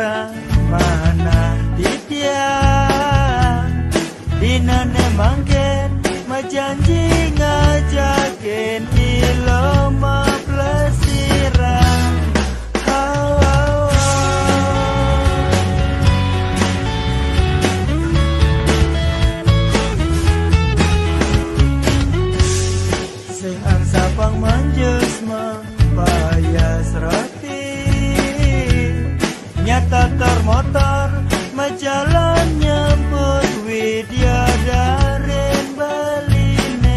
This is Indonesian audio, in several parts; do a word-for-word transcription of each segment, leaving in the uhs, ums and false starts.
mana dia dinane mangken majanji ngajakin ilmu plesiran sing sapang manjus membayas roti nyata termotor majalan nyambut widya darin baline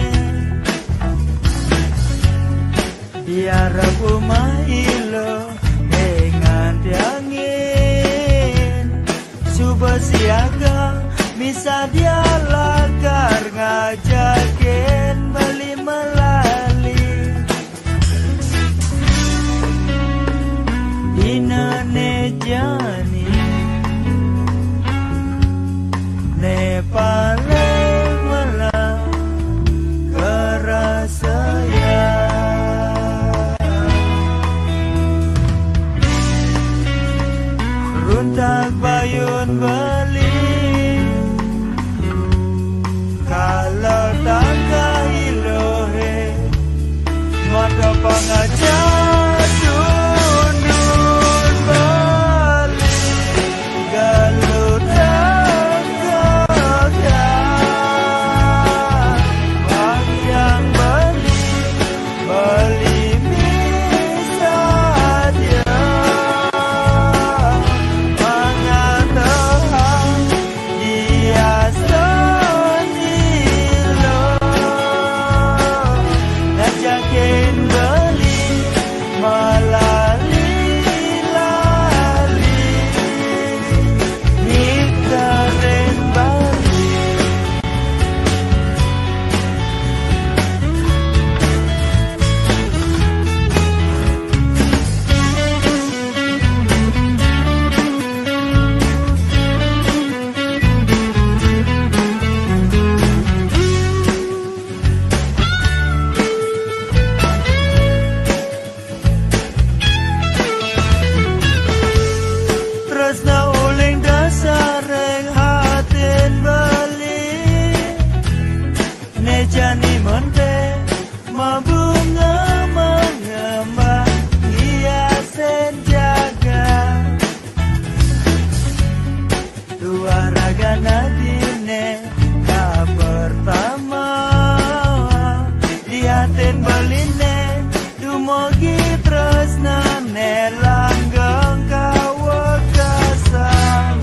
biara bumailo dengan diangin suba siaga misa dia lagar ngajakin bali melali inane jani ne pale malam kerasaya runtak bayun bali kalau tangga ilohe mata pengajar dundun bali galut jani monde mabunga mengembang hiasan jaga dua raga nadine ka pertama liatin baline dumogi tresnane langgeng kawekasan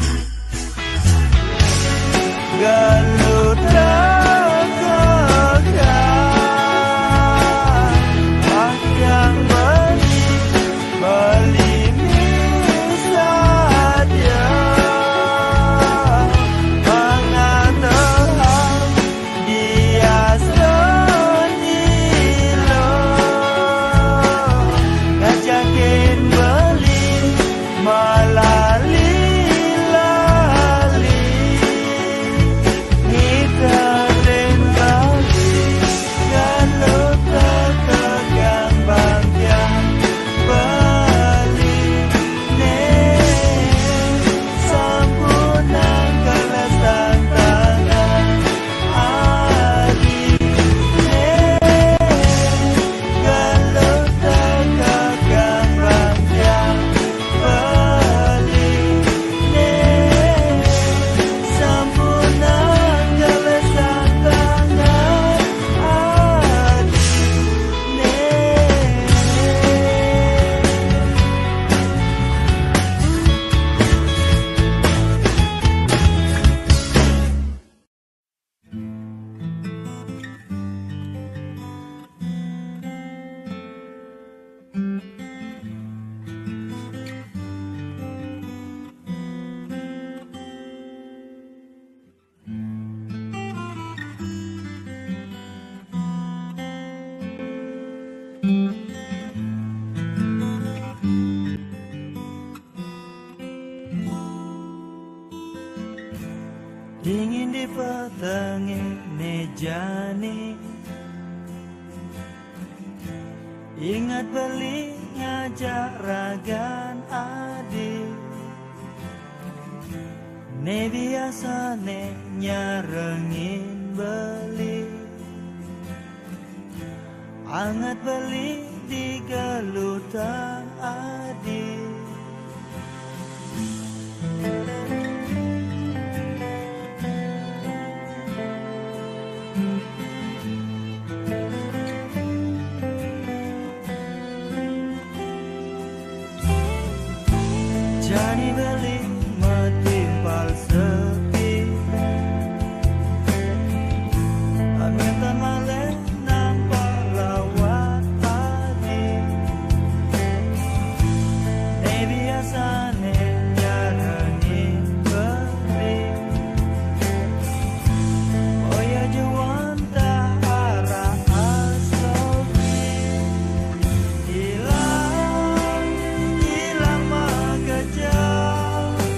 galut dingin di petengi mejani, ingat beli ngajak ragan adik, Ne biasa ne nyarengin beli anget beli di gelutan adi. Jadi beli metimpal sepi Amintan maleh nampak lawat hati. Ne biasa ne nyarengin beli oh ya juan tak arah asobi. Hilang, hilang mengejar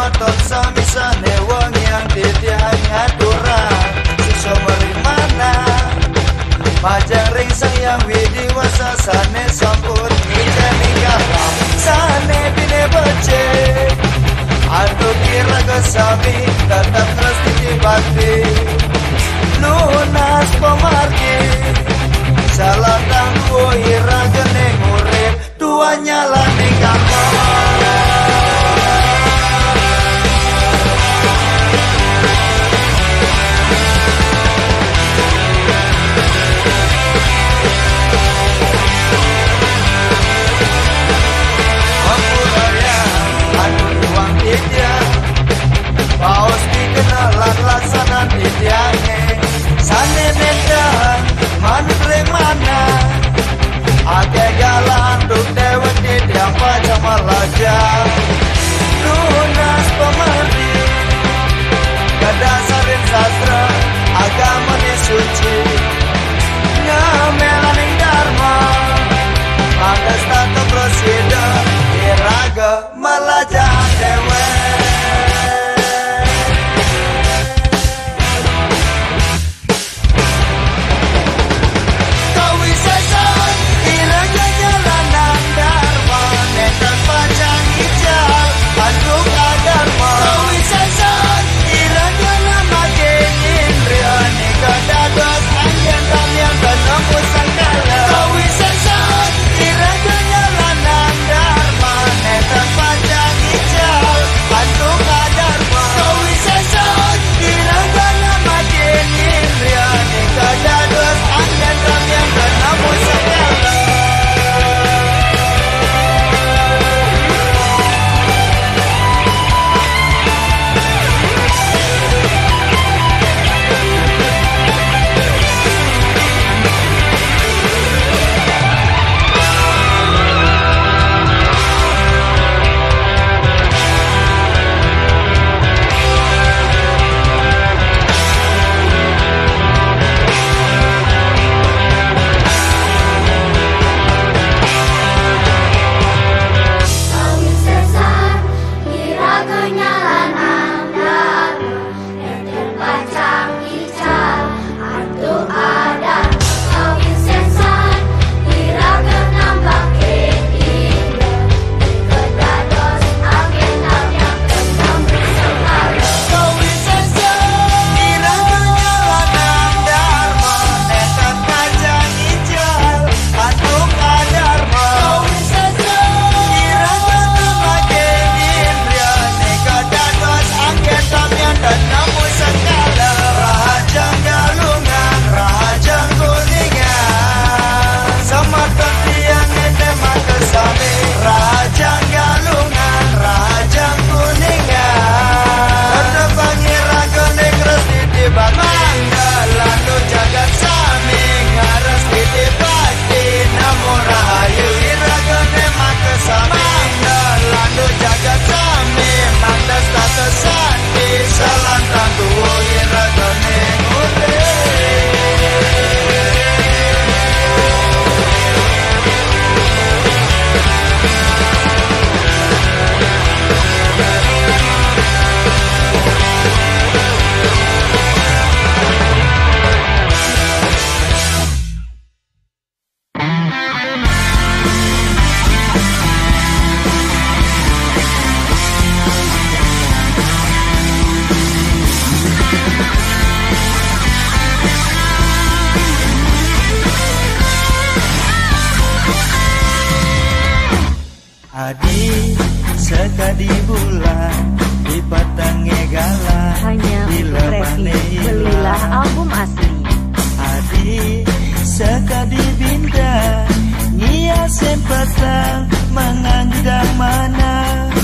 motor samisane wong yang titiang aturan susah merimana majang ring sayang widi wasa sane sampun ijani kalam sane bine bace atu kira kesami tetap terus ditibati lunas pemarki salah tangguh ira geneng urip tuanya lah ning kamar. Paus dikenalan laksanan itiange sane nedan mantre mana ake galan duk dewek itiang pacam alaja lunas pemari kadasarin sastra agama ni suci ngamelaning dharma mandas tata prosida iraga melajang dewek. Adi sekadi bulan di patange gala hanya untuk review belilah album asli. Adi sekadi bintang nyiasen petang mengandang mana.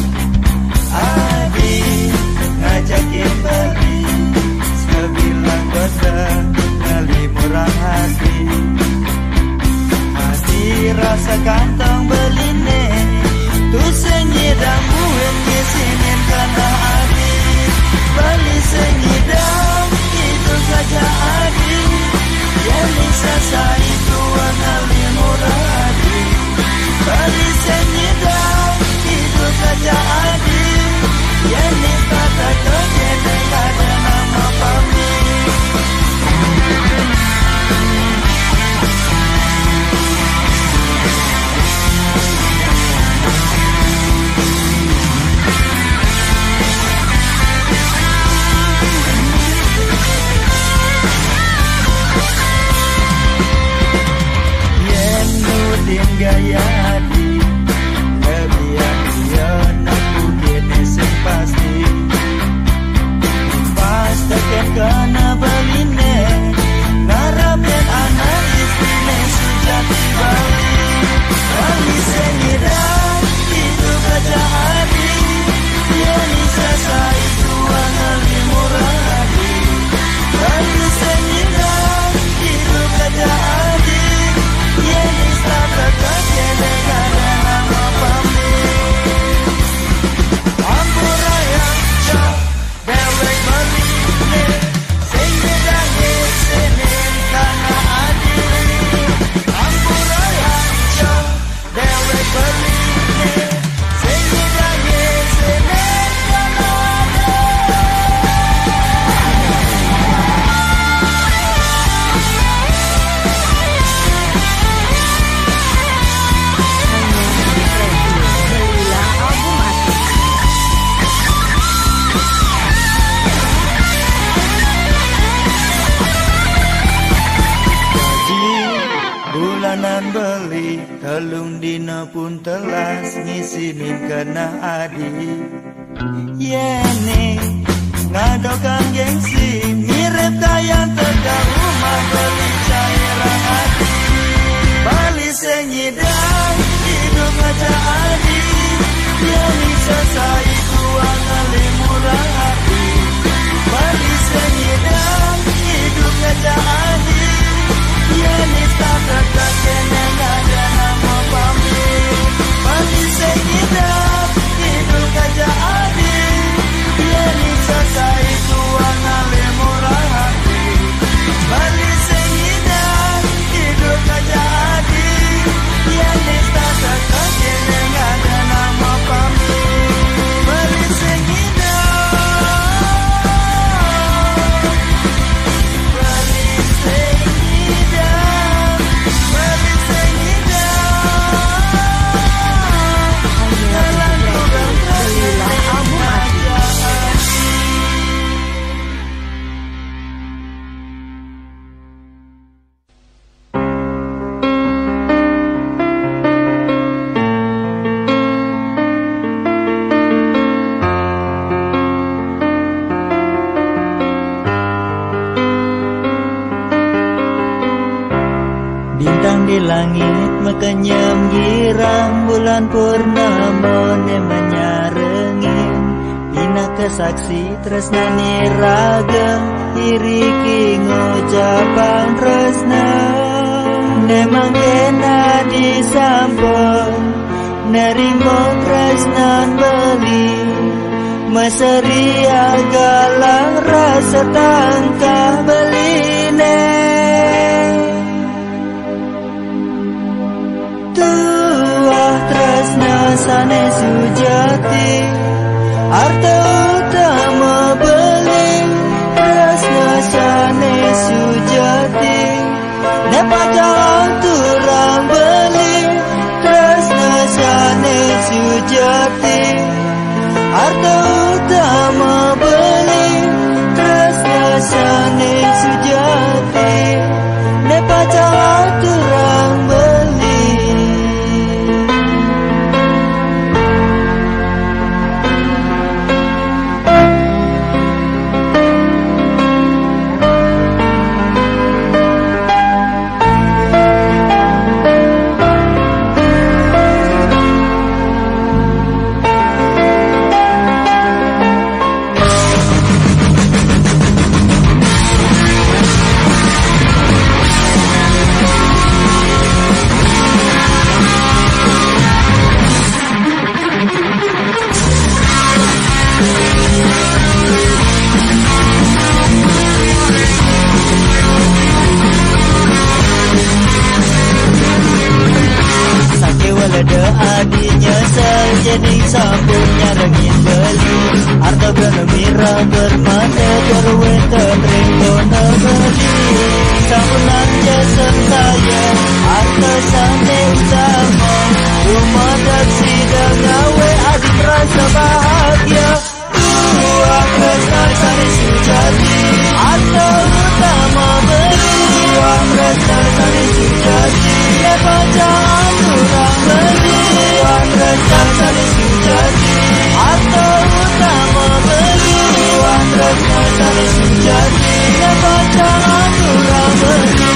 Adi ngajakin balik sebilang petang kali murah hati. Adi rasa kantong beline tu senyidang buat kesinin karena Adi balik senyidang itu saja Adi yang bisa saya itu anali murah Adi balik senyidang itu saja Adi yang telung dina pun telas ngisinin kena adi. Yene ngadokan gengsi mirip kayan tegang rumah beli cairan hati. Bali senyidang hidup aja adi. Yeni selesai tuang kali murah hati. Bali senyidang hidup aja adi. Yeni tak dekat kenang ada nama pamit. Bali senyidang hidup aja adi. Yeni selesai tuang kali murah hati. Bali senyidang hidup aja adi. Yeni tak dekat kenang ada nama pamit. Bali senyidang, Bali senyidang, Bali senyidang. Dalam program Belilah album asli. Bintang di langit mekenyam girang, bulan purnama ne menyarengin. Bina kesaksi tresnani raga, iriki ngucapan tresna. Nemang kena disampun, nerimo tresnan beli. Meseria galang rasa tangkah beline. Tuah tresna sane sujati, arta utama beli. Tresna sane sujati, nepajang turang beli. Tresna sane sujati, arta utama beli. Tresna sane sujati, nepajang turang beli. Ada adinya jadi sabunnya rengin beli. Arta benemira bermata berweta rindu nebeli. Sabunan jasa saya arta sane utama. Rumah daksi dengawe adik rasa bahagia. Dua kresna sane sujati, arta utama beli. Dua kresna sane sujati, lepajang turang beli. Dua kresna sane sujati, arta utama beli. Dua kresna sane sujati, lepajang turang beli.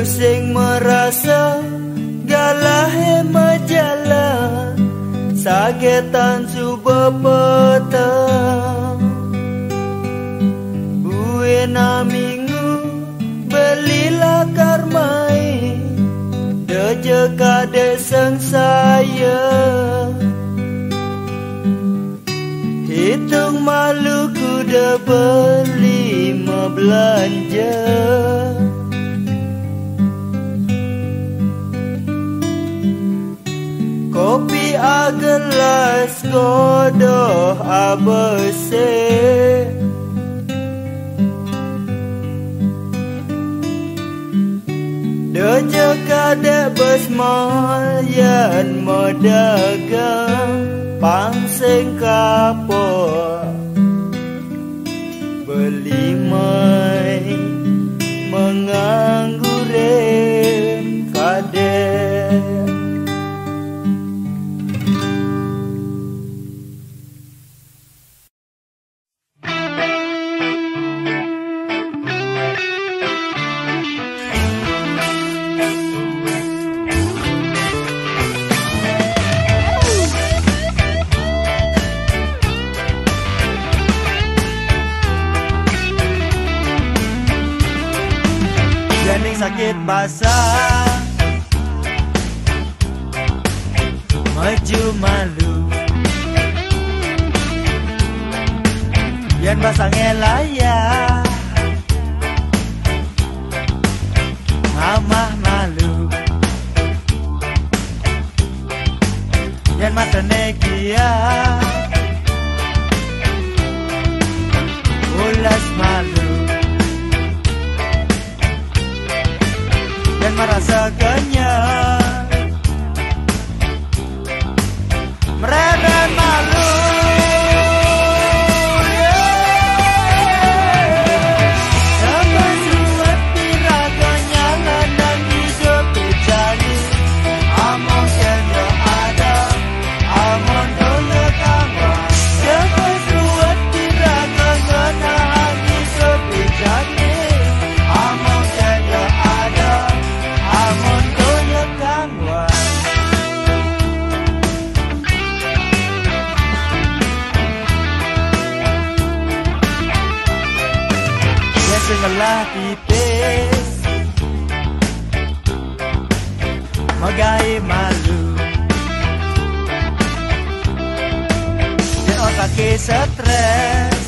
sing merasa galah majala sagetan suba petang buena minggu belilah karmai deje kade sang saya hitung malu kuda beli mau belanja kopi agelas godoh abese deje kadek besmal yan modagang pangseng kapor beli mai mengangguren kadek sakit basah maju malu yan basang elaya mamah malu yan mata negia ulas malu dan merasa kenyang mereden malu sampai suat piraganya landang hidup berjani amon kena ada amon dulu kamu sampai suat piraganya landang hidup berjani amon kena ada amon dulu kamu sengelah tipis magai malu di otak stres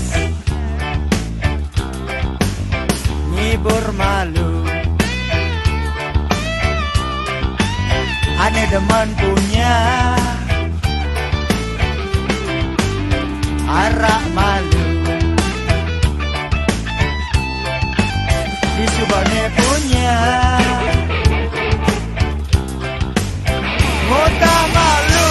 ngibur malu aneh demen punya arak malu disubane punya mota malu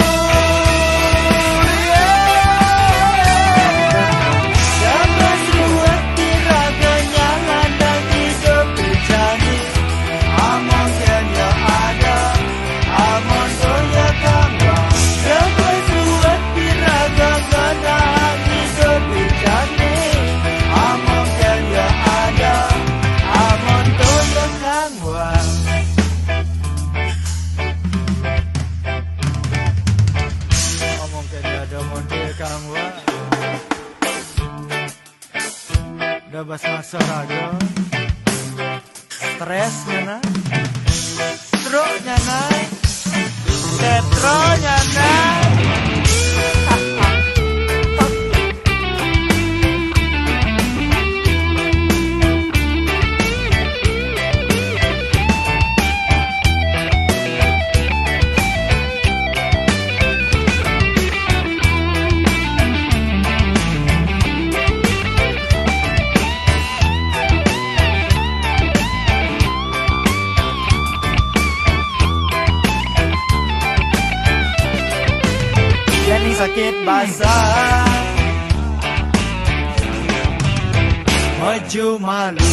sampai suat tiraganya landang hidup berjani amon kenya ada amon doya kamu sampai suat tiraganya landang hidup berjani amon kenya ada amon doya kamu amon kenya ada amon doya kamu udah bas masa raga stresnya na stroke-nya na tetro-nya na sakit basah maju malu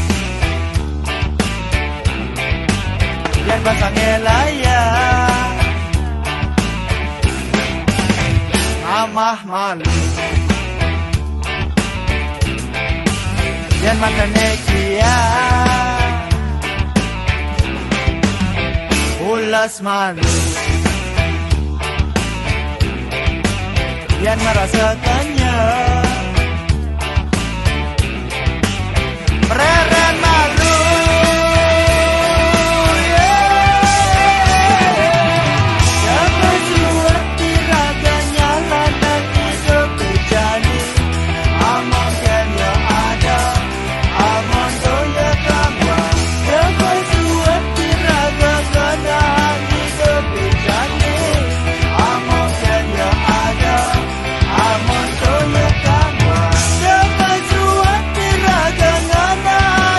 yan basang elaya amah malu yan mata nekia ulas malu. Yang merasakannya mereren malu, dapat suat tiraganya lanang hidup bejani. Amon kenya ada, amon doya kamba, dapat suat tiraganya lanang hidup bejani. Amon kenya ada, amon doya kamba, dapat suat tiraganya lanang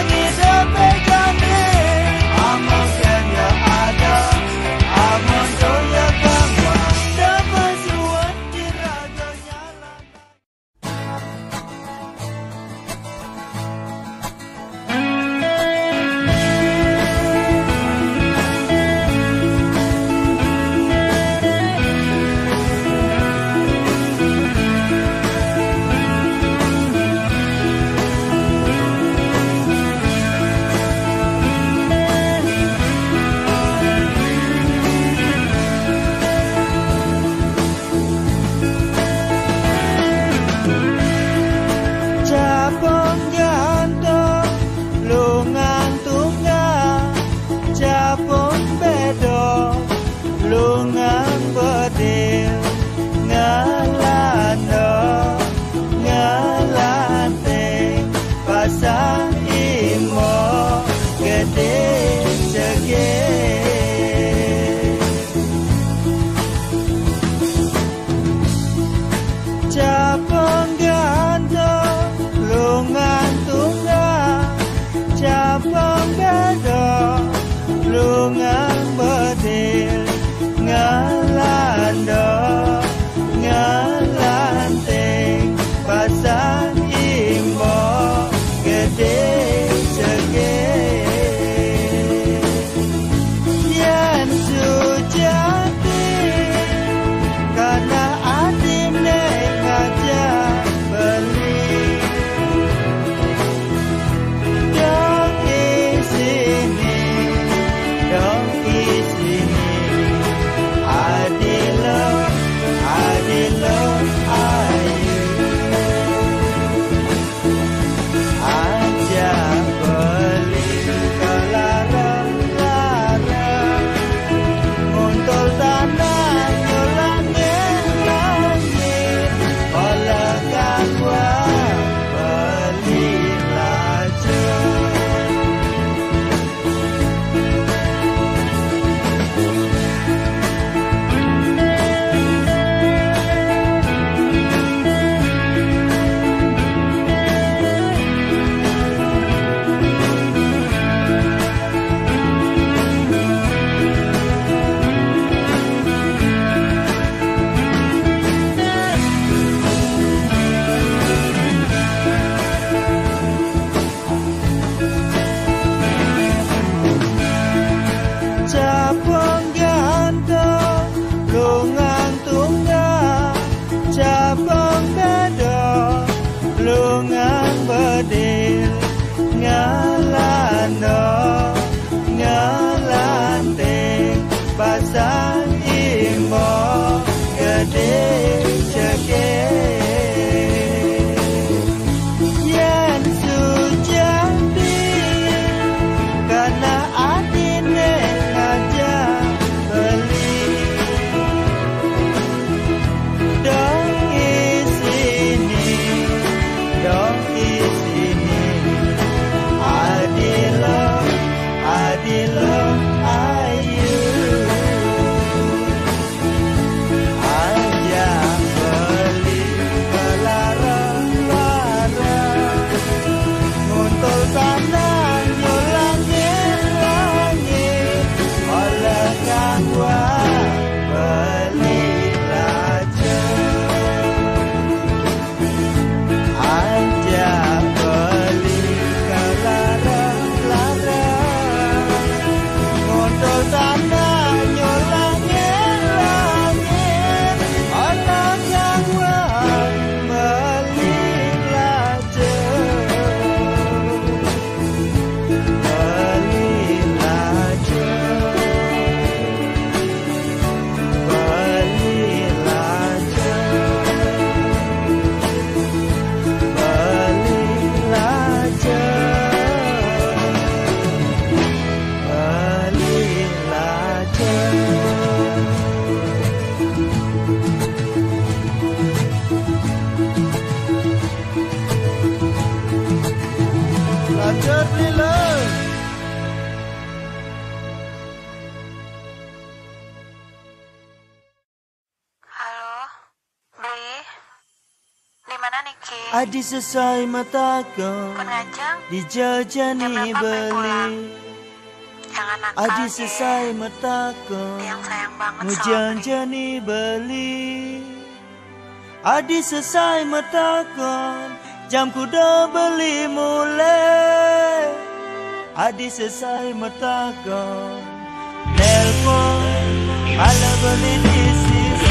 mana niki? Adi selesai matako Penajang dijajani beli. jangan nakal Adi ye. selesai matako Yang sayang banget sama mujanjani beli. Adi selesai matakon jam kuda beli mulai. Adi selesai matakon nelpon ala beli di sisi.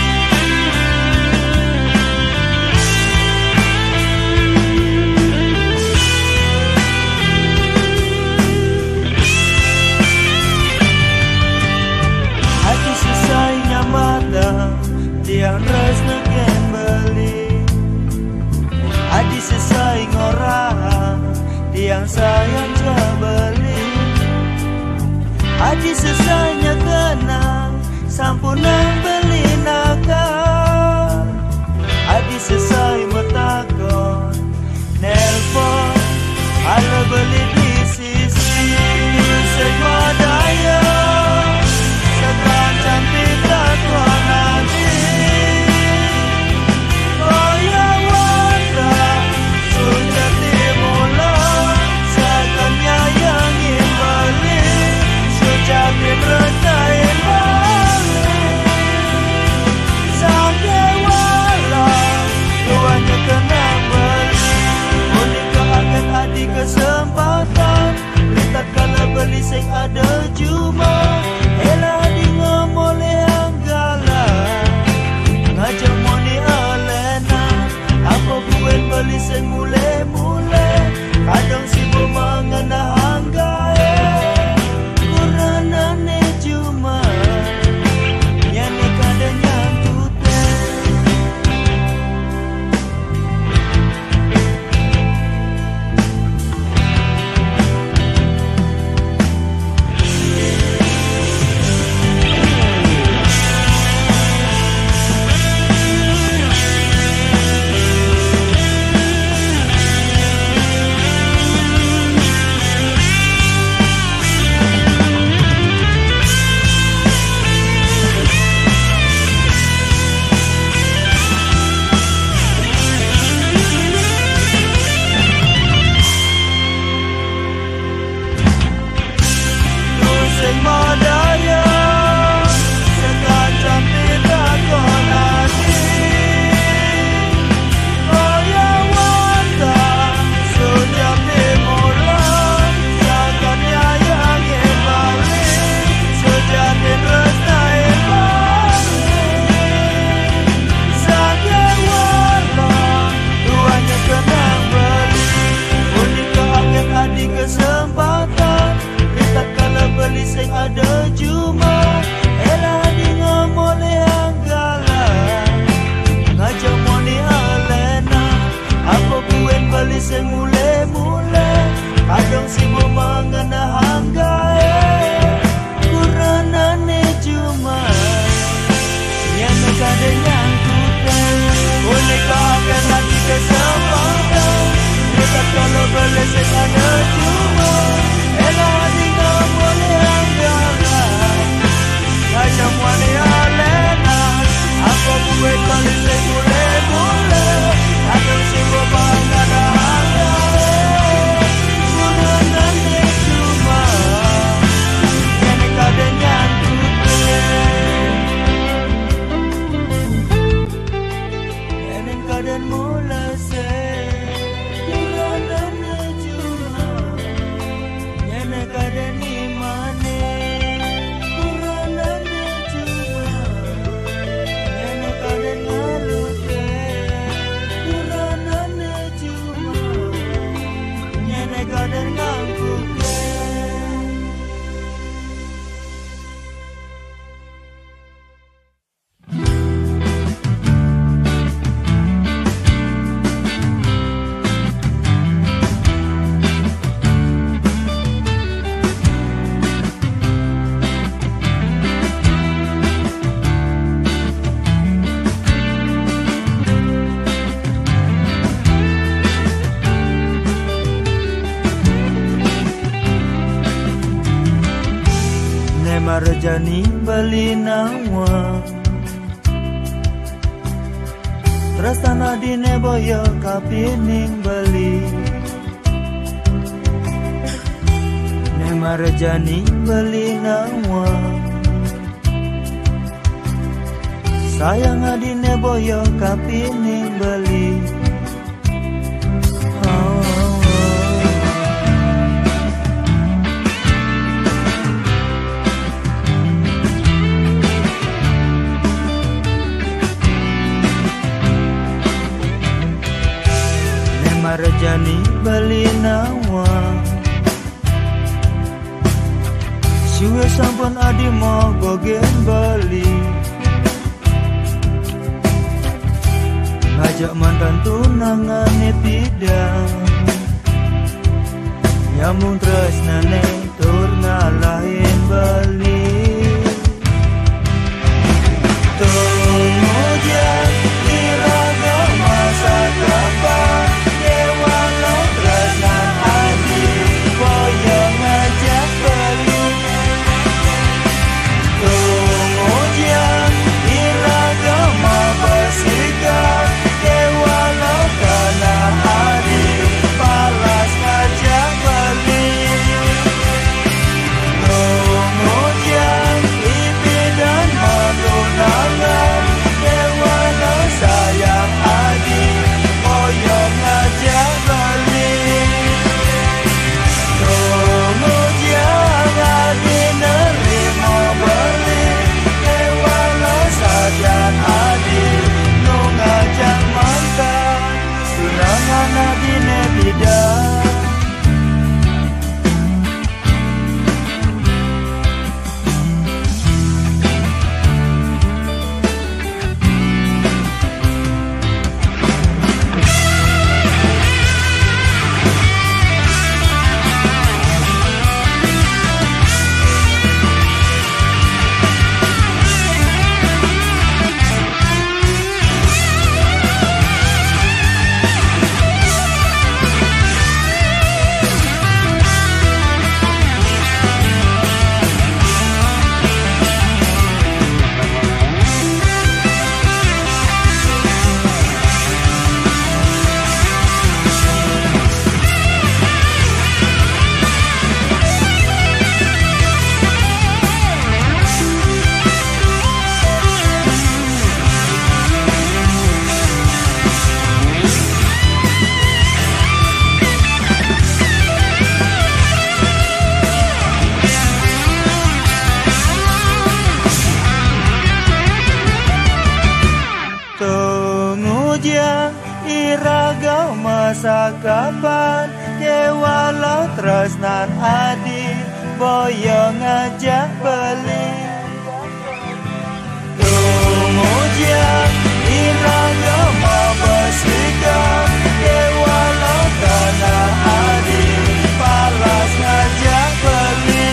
Adi selesai nyamata tiang res negen beli. Adi selesai ngorang tiang sayang beli. Adi selesai kenang sampunang beli nakal. Adi selesai matakon nelpon ala beli di sisi. Semua daya setan cantik tak tuan nanti. Oh ya wanda sudah dimulai sekannya yang ingin beli sejak diretain balik. Sampai walau tuanya kenang beli. Unik keaget adi kesempatan lihat kala beli sing ada cuma. Ela di ngomole anggala ngajak moni alena. Apa buen beli sing mule-mule kadang sibo mangana hanggae. Kuranane cuma nyane kada nyantute. Sing madaya sekacang tidak konadi. Oh ya wanda sudah dimulai sekannya yang ingin balik sejak diretain balik. Sakit walau tuanya kenang beli. Unik keaget adi kesempatan lihat kala beli sing ada cuma. Ela di ngomole anggala ngajak moni alena. Apa buen beli sing mule-mule kadang sibo mangana hanggae. Kuranane cuma nyana kada nyangkute. Unik keaget adi kesempatan lihat kala beli sing ada cuma. Ela di ngomole anggala ngajak moni alena. Apa buen beli sing mule-mule kadang sibo mangana hanggae. Kuranane cuma nyana kada nyangkute. Enen kadan mula se kuranane cuma nyana kada ni mane. Kuranane cuma nyana kada ngalute. Kuranane cuma nyana kada ngangkuke. Marjani bali nawa tresna dine boyo kapining beli ne marjani beli nawa sayang adine boyo kapining beli marjani beli nawa suwe sampun adi mau gogen beli ngajak mantan tunangane tidak nyambung tresnane tur ngalahin beli tunggu jan iraga masa kapan masa kapan ke walau tresnan adi boyo ngajak beli tunggu jan iraga mau bersikap ke walau tanah adi palas ngajak beli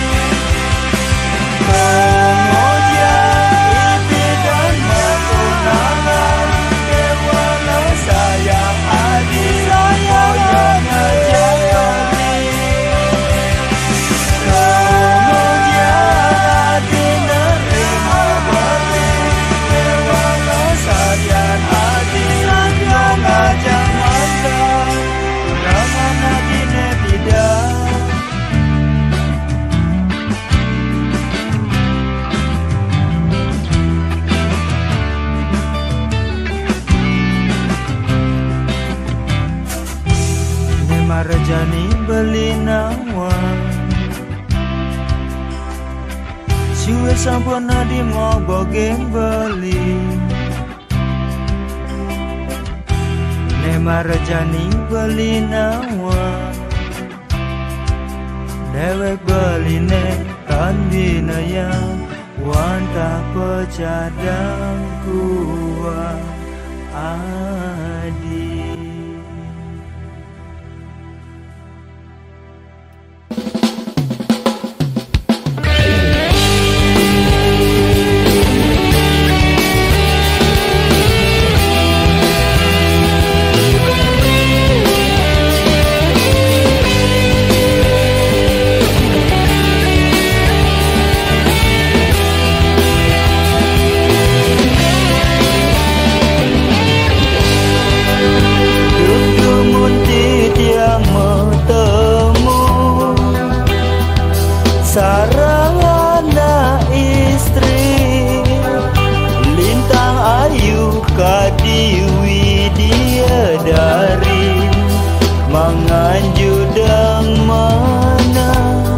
tunggu jan ipi dan matunangan ke walau sayang adi boyo ngajak beli tunggu jan adi nerima beli ke walau sayang adi ngajak mantan tunangan adi ne tidak marjani beli nawa suwe sampun adi mau bogen beli ne marjani beli nawa dewek beli ne tandina yang wanta pecadang kuat adi. Sarang anak istri, lintang ayu kadiwi dia dari manganjudang mana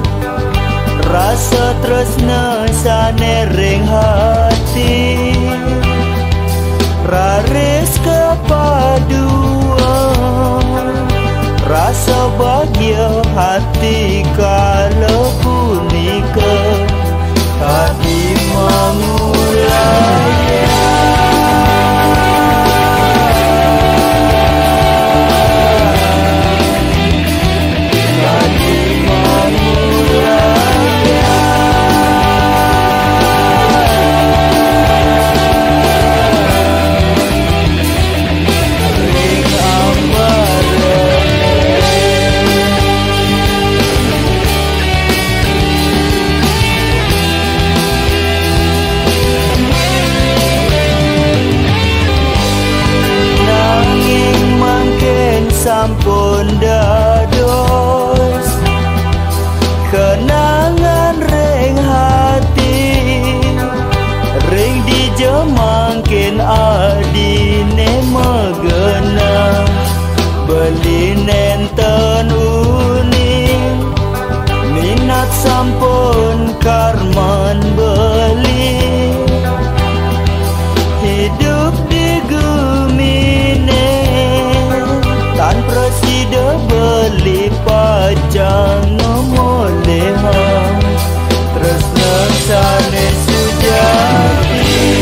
rasa tresna sanering hati raris kepaduan rasa bahagia hati kalau punika hati memulai sampun dados kenangan ring hati ring dijemangkin adine megena beli nenten uning minat sampun karman beli hidup di gumine tan presida beli pajang nomolehan tresna sane sujati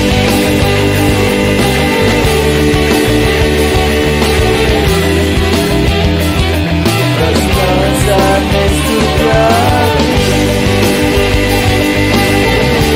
tresna sane sujati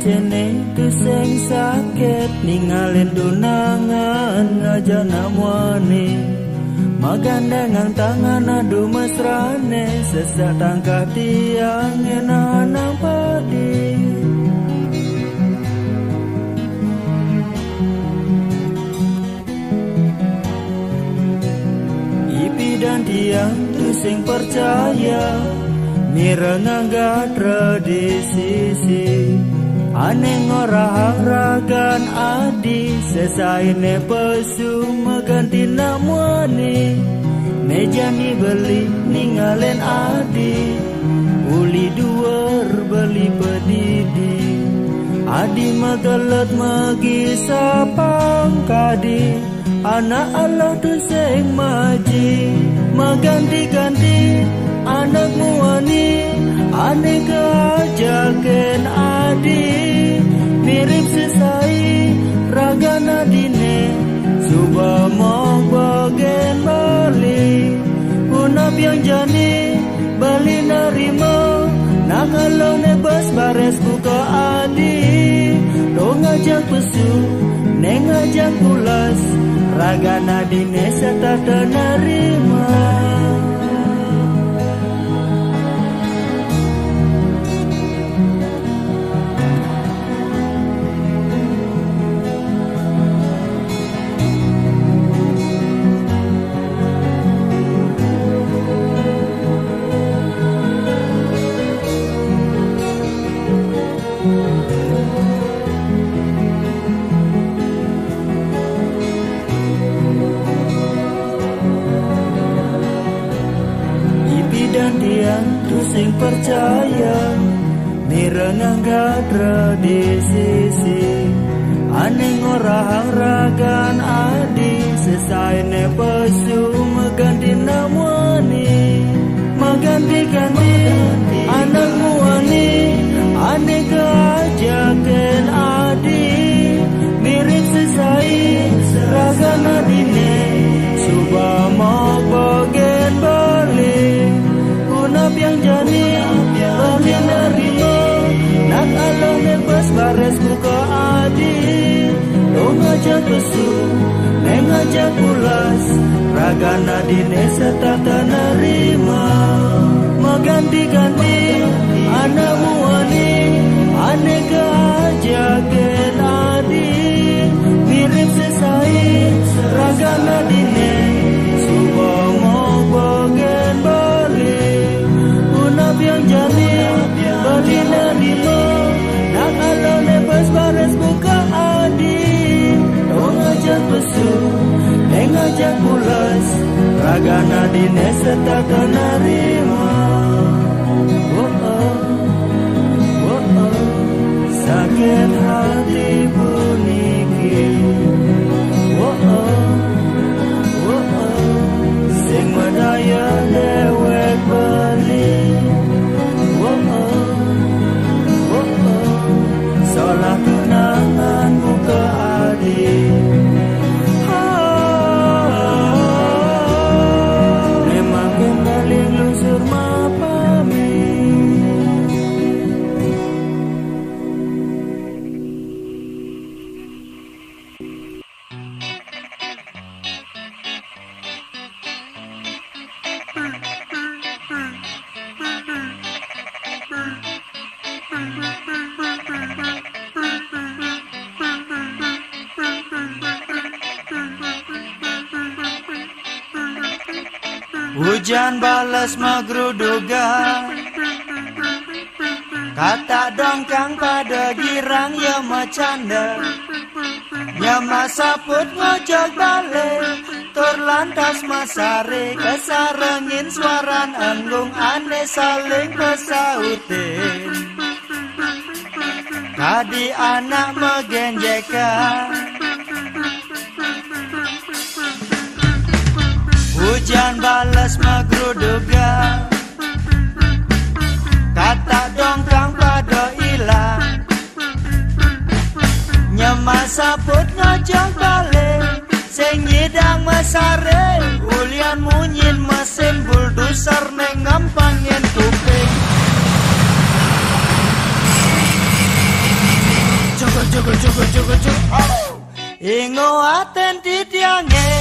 cene tu sing sakit ninggalin tunangan ngajak namwane magandengan tangan adu mesrane sesak tangkah tiang enang padi Ipi dan tiang tu sing percaya mirengangga tradisi aneh ngorahang ragan adi sesaine pesu maganti namwane mejani beli ningalen adi uli duer beli pedidi adi magalet magi sapang kadi anak Allah tu sing maji maganti-ganti anak muani ane keajaken adi mirip sesai raga nadine suba mong bagen bali unap yang jani bali narima nakalo nebas bares buka adi do ngajak pesu neng ngajak pulas raga nadine serta tenarima sing percaya mirengangga tradisi aneh ngorahang ragan adi sesaine pesu maganti namwane maganti-ganti anak muani aneh keajaken adi mirip sesai ragan adine suba mau bagen bali unap yang jani bali nerima nak Allah nebas bares buka adi do ngajak pesu neng ngajak pulas raga nadine serta tenarima maganti-ganti anak muani ane keajaken adi mirip sesai raga nadine suba mau bagen bali unap yang jani bali nerima nak Allah nebas bares buka adi do ngajak pesu neng ngajak pulas raga nadine serta tenarima oh oh oh oh sakit hati puniki oh oh oh oh sing medaya dewek beli oh oh oh oh salah tunangan buka adi memang kembali lusur mapami hujan balas magruduga kata dongkang pada girang ya macanda nyama saput ngojok balik terlantas masare kesarengin suaran anggung ane saling pesautin kadi anak megenjekan hujan balas magruduga kata dongkang pada ilang nyema saput ngajak balik sing nyidang masare ulian munyin mesin bulldozer neng ngampangin kuping cukup cukup cukup cukup oh. Ingo aten titiange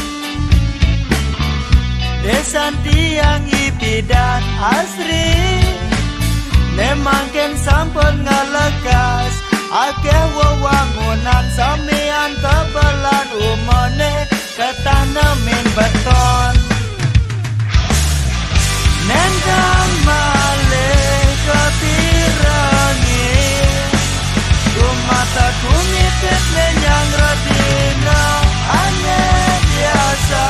Desan tiang ipidan asri Nemangken sampun ngelekas Akeh wewangunan samian tebelan umone Ketanemin beton Nendang malih kepirangi Kumata kumitit nenyang redina Ane biasa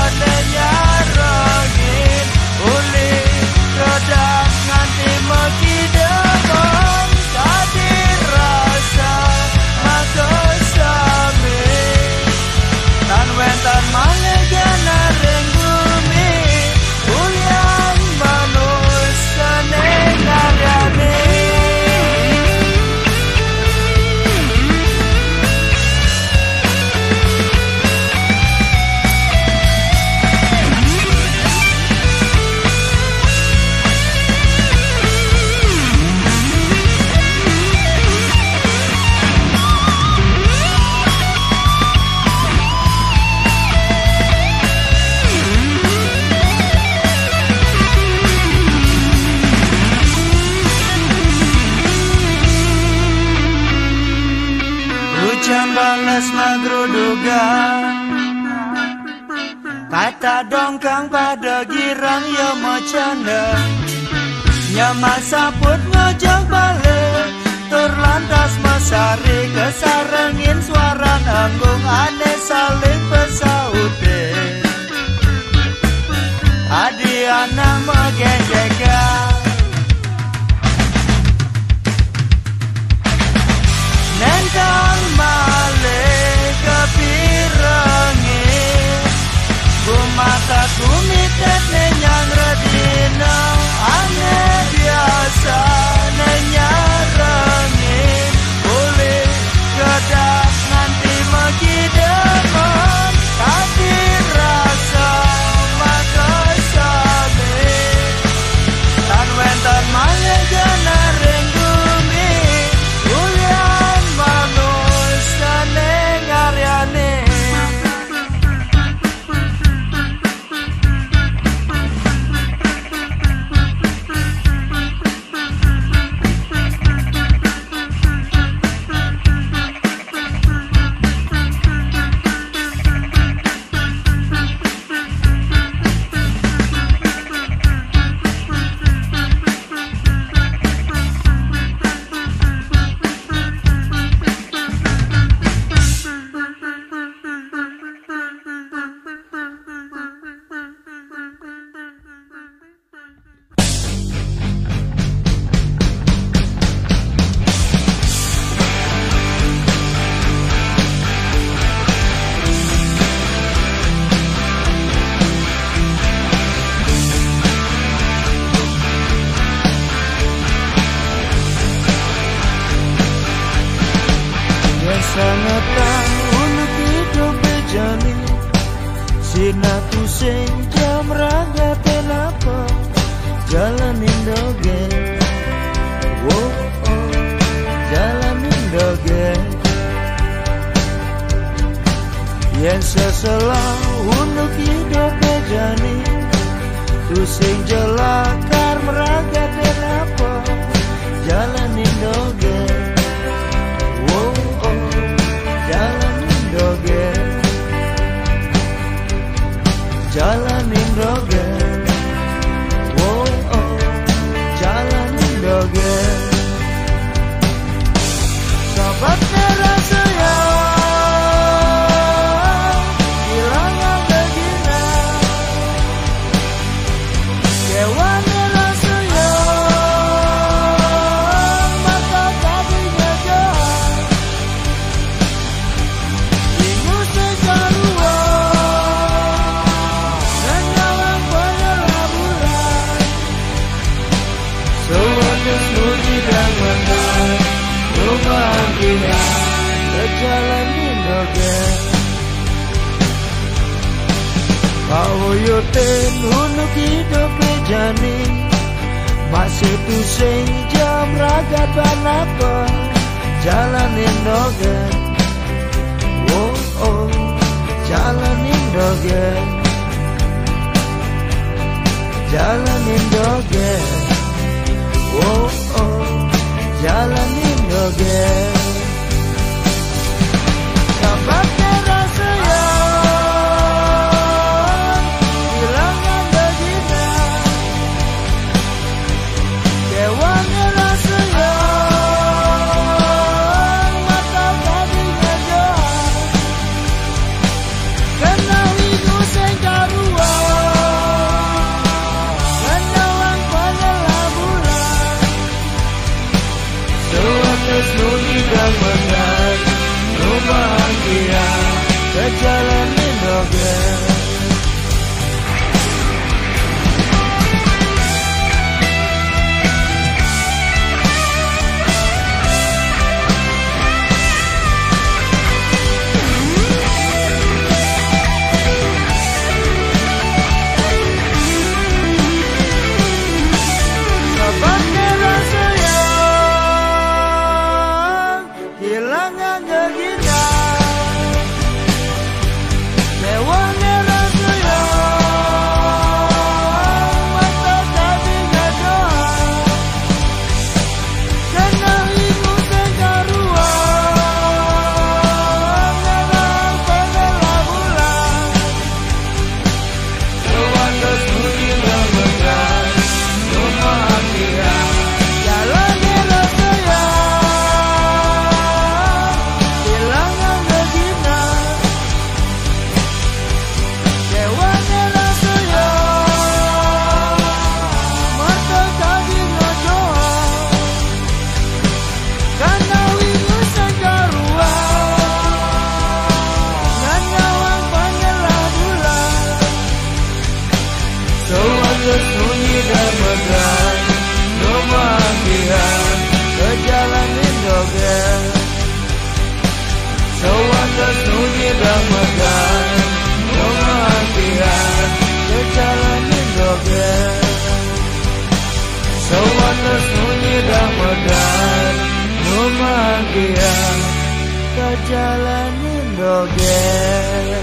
nenyarangin Uli kedak nganti meki depan Tadi rasa maka sami Tan wentan malih gana ring bumi Ulian manusia nengaryani Hujan balas magruduga Kata dongkang pada girang ya macana Nyama saput ngojok balik Terlantas mesari kesarengin suara nanggung aneh saling pesaude Adi anak megenjekan Nendang malih kepirangi Kumata kumitet nenyang redina Ane biasa nenyarangin Boleh kedak nanti meki depan Tapi rasa maka sami Tan wentan malih gana ring bumi Ulian manusia nengaryane Sangatang untuk hidup bejani Sinatu sing jam raga kenapa Jalanin doge Oh oh Jalanin doge Yang seselah untuk hidup bejani Tu sing jelakar meraga kenapa Jalanin doge Jalanin doge Jalanin doge Oh oh Jalanin doge Sobatnya rasa ya Hilangan begina Kewannya rasa ya Mata tadinya jahat Jalanin doge Kau yoten untuk hidup bejani Masih tu sing jam raga banapa jalanin dogen, oh oh, jalanin dogen, jalanin dogen, oh oh, jalanin dogen. Dapatnya rasa yang hilangnya begina, dewanya rasa yang mata tadinya doa, kena hidup segarua, kenalan penyelah bulan, suatu sunyi dan menang, bahagia ke jalan Indogen. Sabarnya rasa yang hilangnya gegina, lewatnya rasa yang mata tadinya doa, kena hidup segarua, dalam penyelah bulan, suatu sunyi berbekas, rumah akhirat, jalannya rasa yang hilangnya begina, dewanya rasa yang mata tadinya doa, karena wingu segarua, dan nyawang penyelah bulan, suatu sunyi dan megah, rumah akhirat ke jalan Indogen. Suatu sunyi dan megah, rumah akhirat ke jalan Indogen. Suatu sunyi dan megah, rumah akhirat ke jalan Indogen.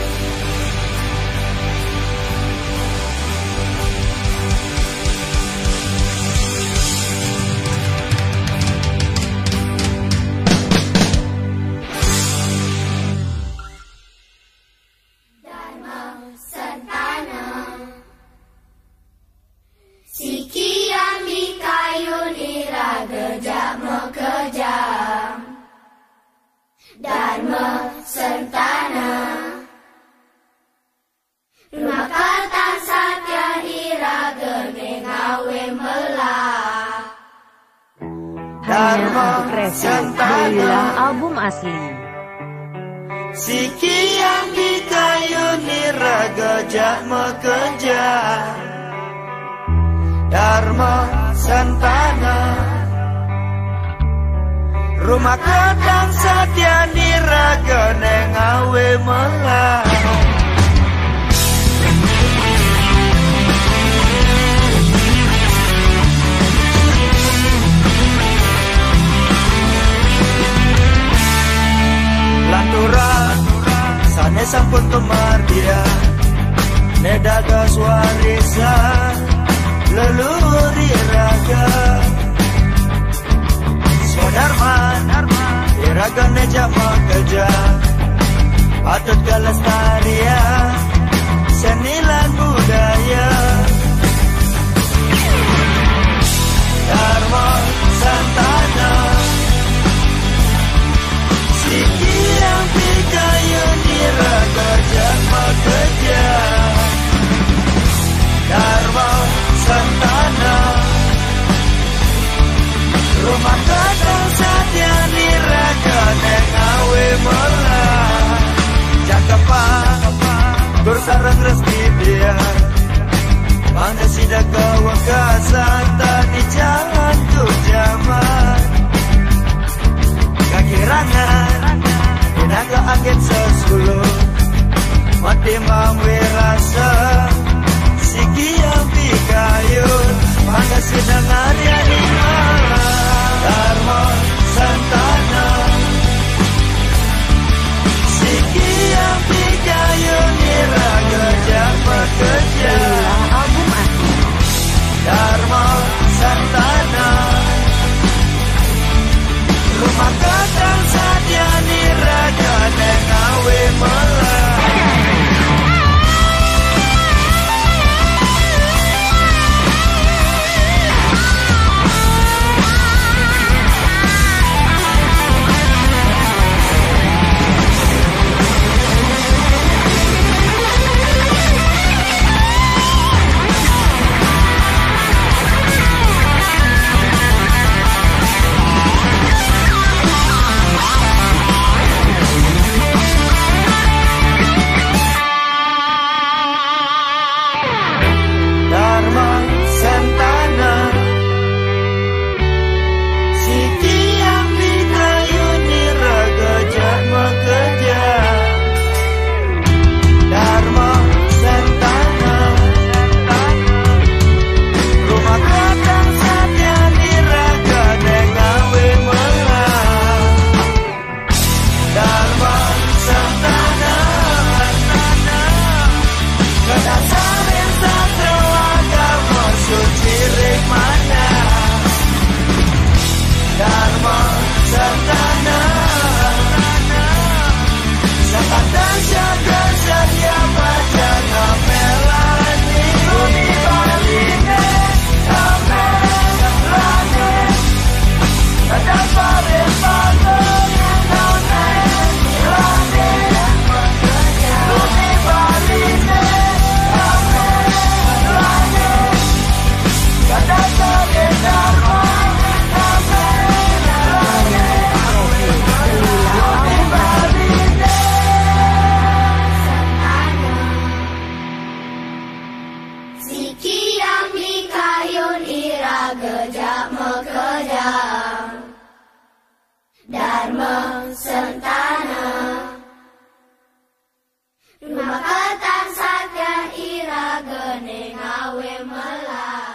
Sikian di kayu nira gejak mekejam, Dharma sentana, rumah kartan satya nira gene ngawe melah. Hanya untuk Resi, belilah album asli. Sikian di kayu nira gejak mekejam, Dharma santana, rumah kadang satya niraga nengawe melah. Lantura sane sampun kemardia, nedaga suarisa leluhur iraga, Swadharma iraga nejama kerja, patut kelestarian seni lan budaya. Dharma santana, sikian pikayon iraga jama kerja. Dharma santana, rumah kadang satya niraga nengawe melah. Jakapan bersarang rezeki dia, mana sida kewakasan tani jalan tuh zaman. Kakirangan inaga angin sesuluh, mati mamwe rasa sikian pikayun, mana sida ngariani malah. Dharma santana, Dasarin satu agama suci ring mana Dharma Santana Sakatan syaga sadia baca ngamelani Bumi baline ngamelani Ada pare pago yang naune Lani Bumi baline ngamelani Ada pare dharma Sikiang likayun iragejak mekejang Dharma Sentana Rumah ketan satya iragene ngawe melah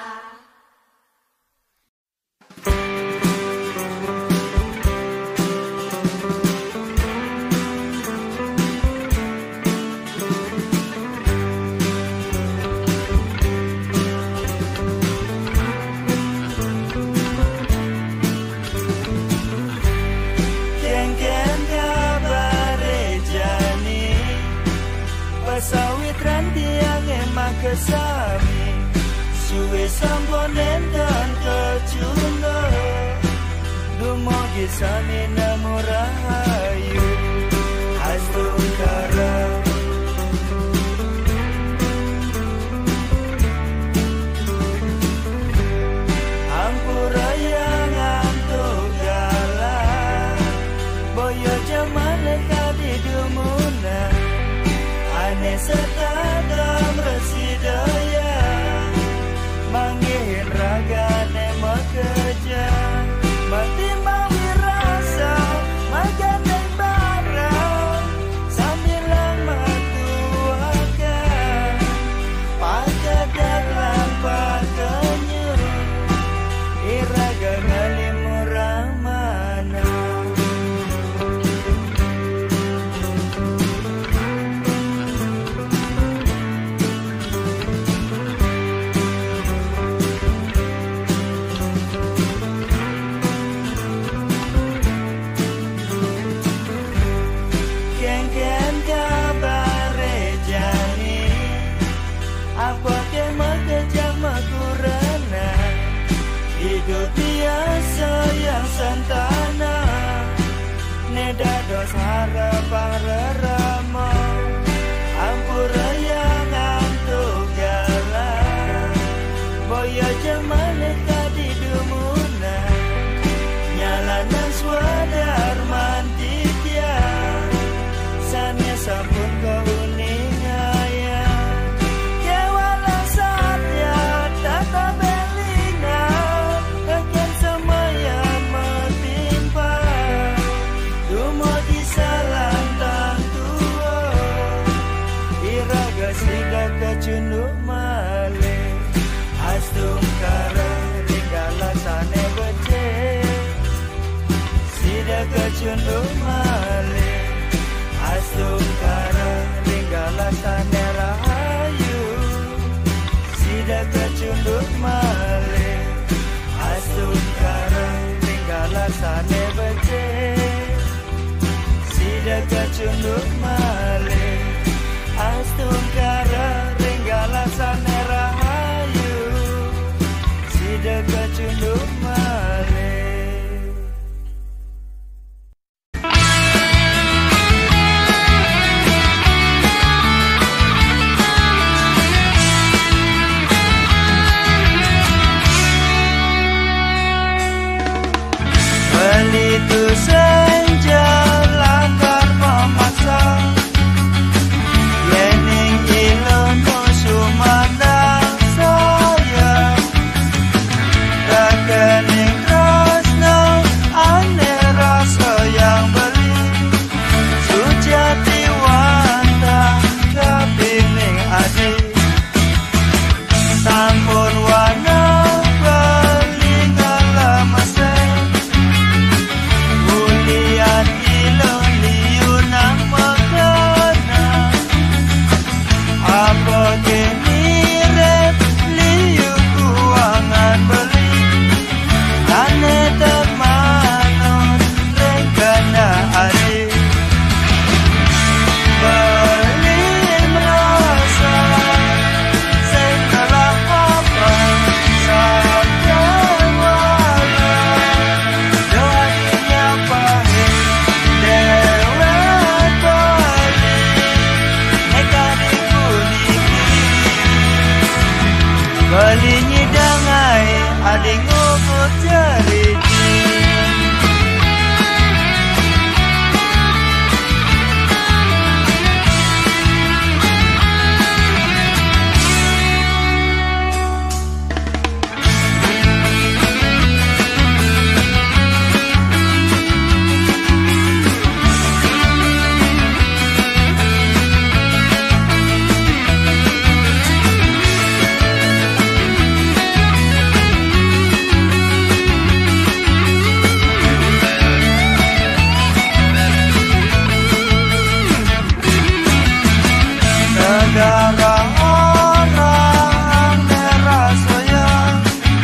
Sawit ranti yang emang kesami Suwe samponen dan kecuno Dumogi sami namu rahayu Astungkara Ampura yang antugala Boyo jamale kadi dumuna Ane setadam residaya Mangihin ragane mekeja Matimbang wirasa Maganeng barang Sambilang matuakan Pagadak lampak kenyur Iraga ngalimurang mana Hidup biasa yang santana Neda dos harapan rerama Ampura yang antugala Boya jamane kadi dumuna Nyalanan swadar mantitya Sanya sampun keuningaya Kewala satya tata belinga Akan semaya metimpa Dumo di salantang tua Iraga sida kecunduk male Astungkara ringgala sane bece Sida kecunduk male Astungkara ringgala sane rahayu Sida kecunduk male Astungkara ringgala sane bece Sida kecunduk male Astungkara ringgala sane rahayu Sida kecunduk male Belitu senja langgar memaksa Yening ilmu sumandang saya Rekening rasna ane rasa yang beli Sujati wanda kepining adik Sampun wana beli ngalah mesem Bulian ilon liunang makana Apa ke Balinyi dangai adi ngugut ceriti negara orang merasa yang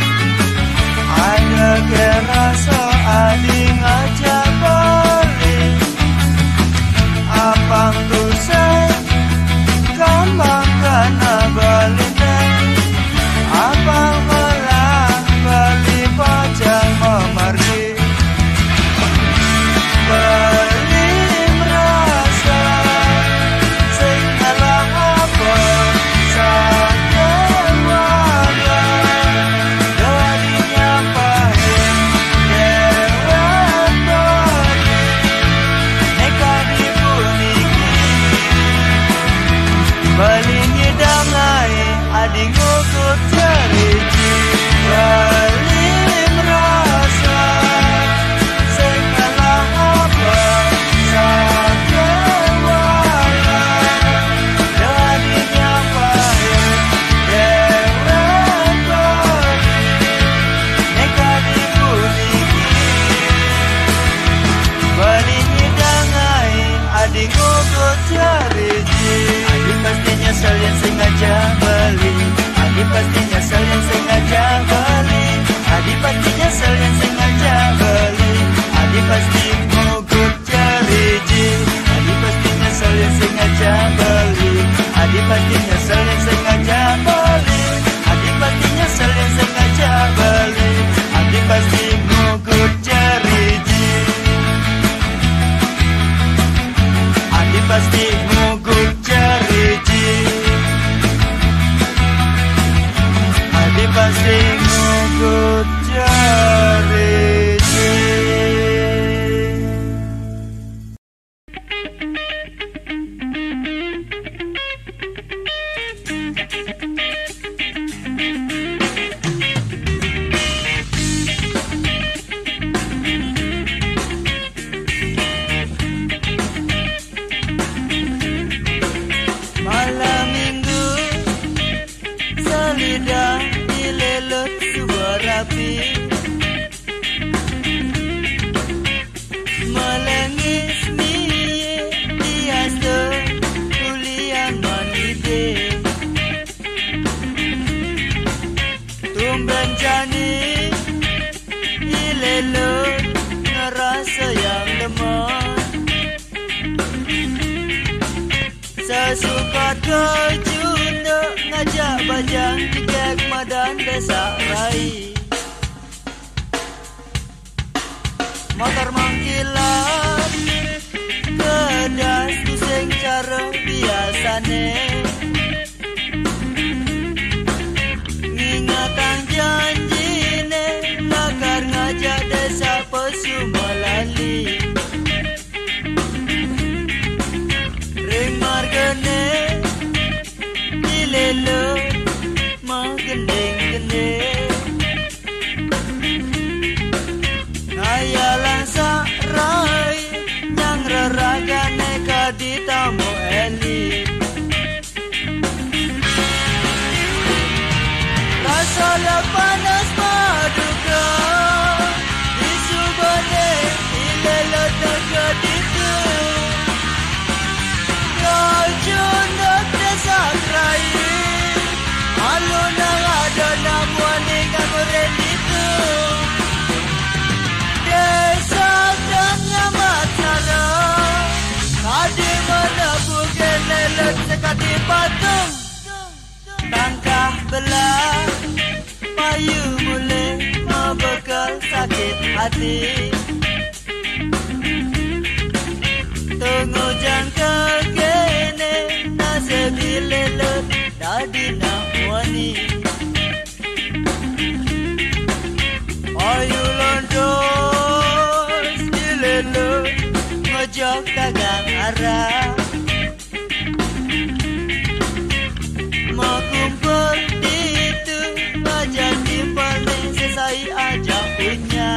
ada kerasa adi ngajak balik apang tuh saya kambang kena balik abang melang bali pajang memari bali merasa sing alang apa sakit warga darinya pahit dewek bali neka di puniki balinyi dangai adi ngugut ceriti bali merasa sing alang apa sakit warga darinya pahit dewek bali neka di puniki balinyi dangai adi ngugut ceriti adi pasti nyesel yang sengaja beli adi pasti nyesel yang sengaja beli adi pasti nyesel yang sengaja beli adi pasti ngugut ceriti adi pasti nyesel yang sengaja beli adi pasti nyesel yang sengaja beli adi pasti nyesel yang sengaja beli adi pasti ngugut ceriti adi pasti ngugut ceriti adi pasti ngugut ceriti. Malam minggu selidah dilelut sebuah rapi melengis miye diasto kuliah manide tumben jani dilelut ngerasa yang lemah sesuka terjuna ngajak bajang tiket madan desa rai motor mangkilat kedas pusing cara biasane ngingatan janjine lakar ngajak desa pesumalali ring margane dilelo magendeng-gendeng ngayalan sarai nyang reragane kaditamu elit rasa panas maduka disubane dilelo terkeditu rajun desa rai malu nang ada namuan dengan itu desa dan nyamat sana kadi mana bukan lelet sekadi patung tangkah belah payu mulai membekal sakit hati tunggu jangka kene nasib lelet dadi nak wani mojok dagang arah. Mau kumpul di itu aja timpal nih selesai aja punya.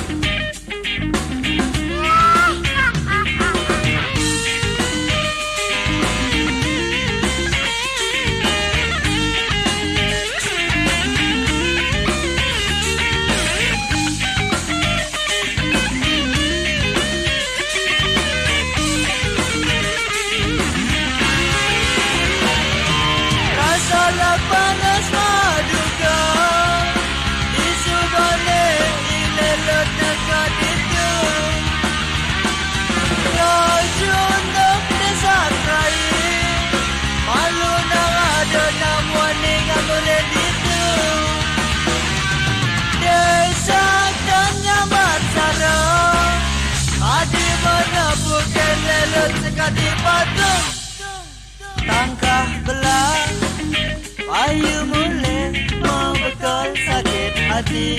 Sekali patung tangkah belah ayu mulai mau bekal sakit hati.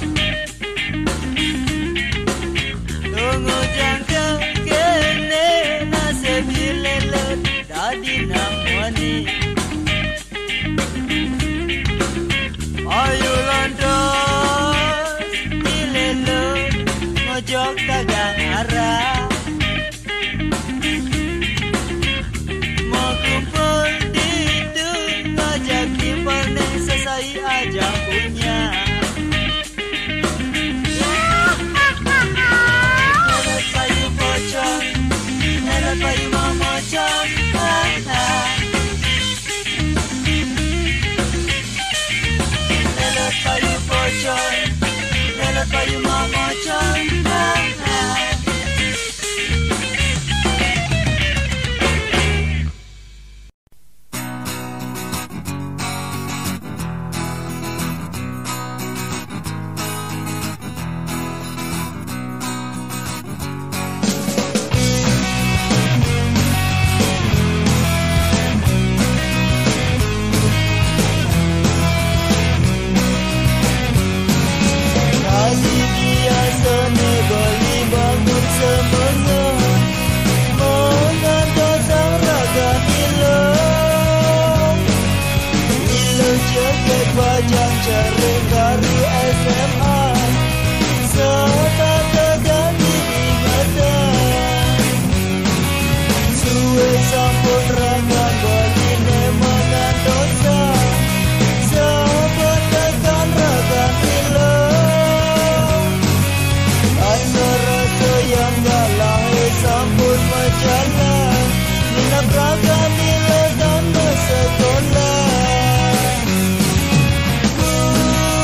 Tunggu jangka kene nasib dilelet dadi nang wani. Ayu lantas dilelet ngojok dagang arah. Selesai aja punya. Nelet payu pocong, nelet payu mamocong. Nelet payu pocong, nelet payu mamocong. Sekolah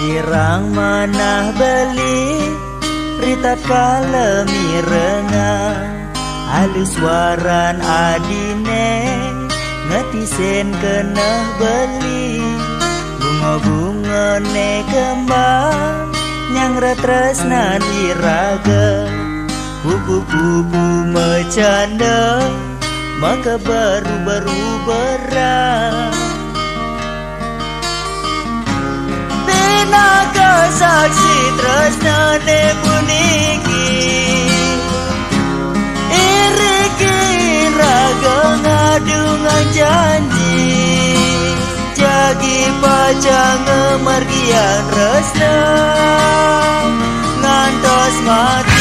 Irang manah beli ritat kala mirengang halus waran adine ngetisen kena beli bunga-bunga ne kembang nyang retresnan iraga kupu-kupu macanda maka baru-baru berang Naga saksi tresna ne puniki iriki raga ngadungan janji jagi pacang margian resna ngantos mati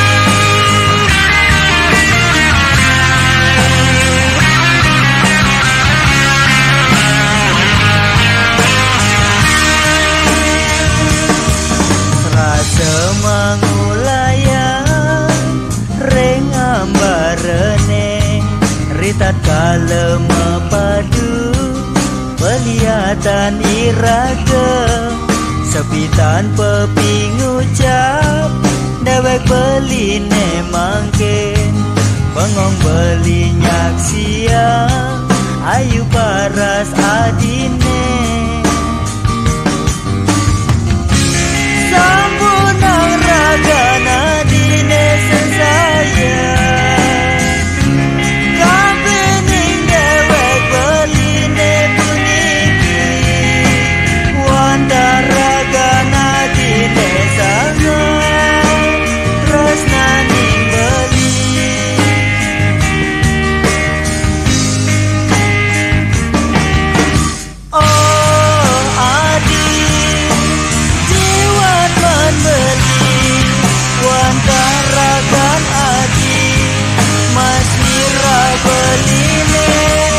Semangulayan reng ambarene ritat kala mepadu pelihatan iraga sepitan pepi ngucap dewek beli ne mangkin bengong beli nyak siang ayu paras adine Sampunang raga nadine sesaya Kampening dewek beline puniki Wanda raga nadine sangat tresna ning beli Oh adi beli wantarakan adi mas mira beline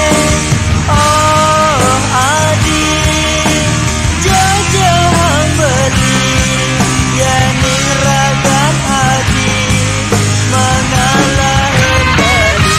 oh adi jajang beli yang mirakan adi mengalahin beli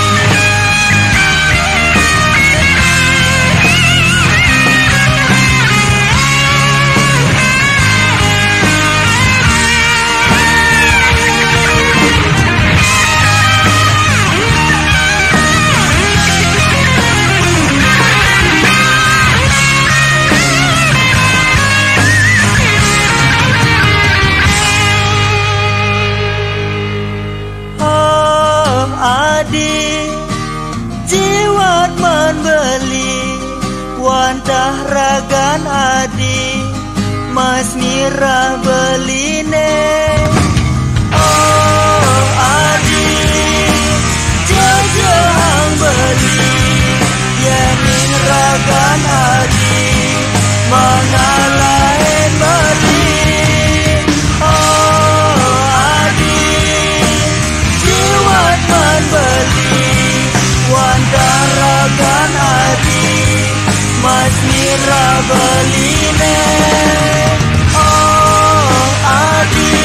jiwat membeli wantah ragan adi mas mira beline oh adi jajang beli yening ragan adi mengalahin beli oh adi jiwat membeli wantarakan adi mas mira beline oh adi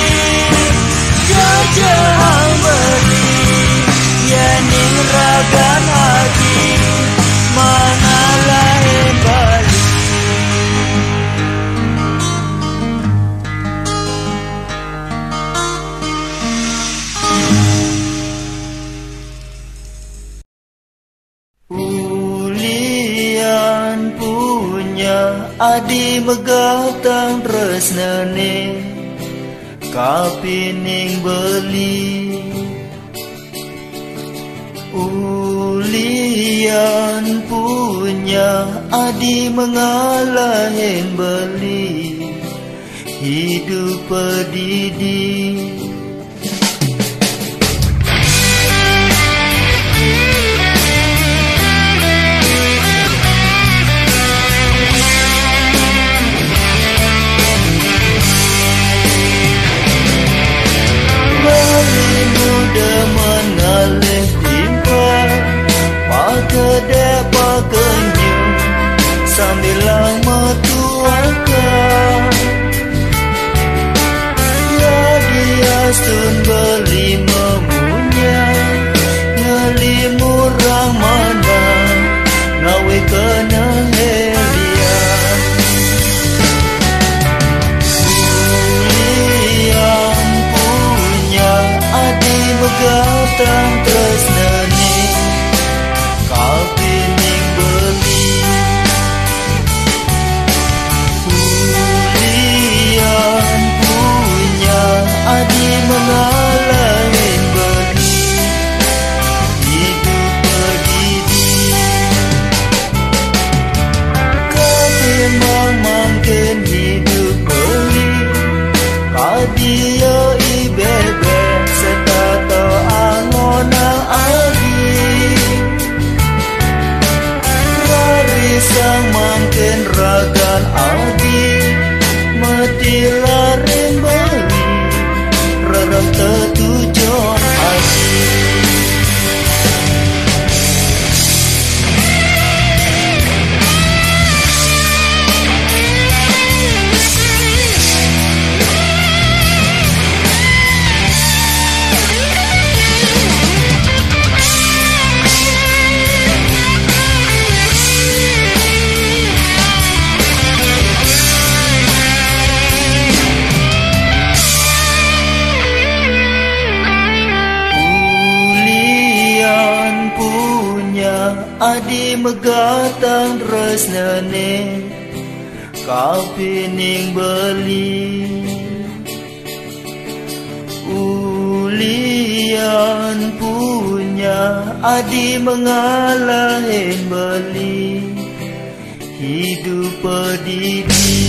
jajang beli yening ragan adi mengalahin beli Ulian punya adi megah tang tresnane kapining beli Ulian punya adi mengalahin beli hidup pedidi mengalih timpang pakedek pakenyu sambil lama tuakan ya dia adi megatang resnane kau pining beli ulian punya adi mengalahin beli hidup pedidi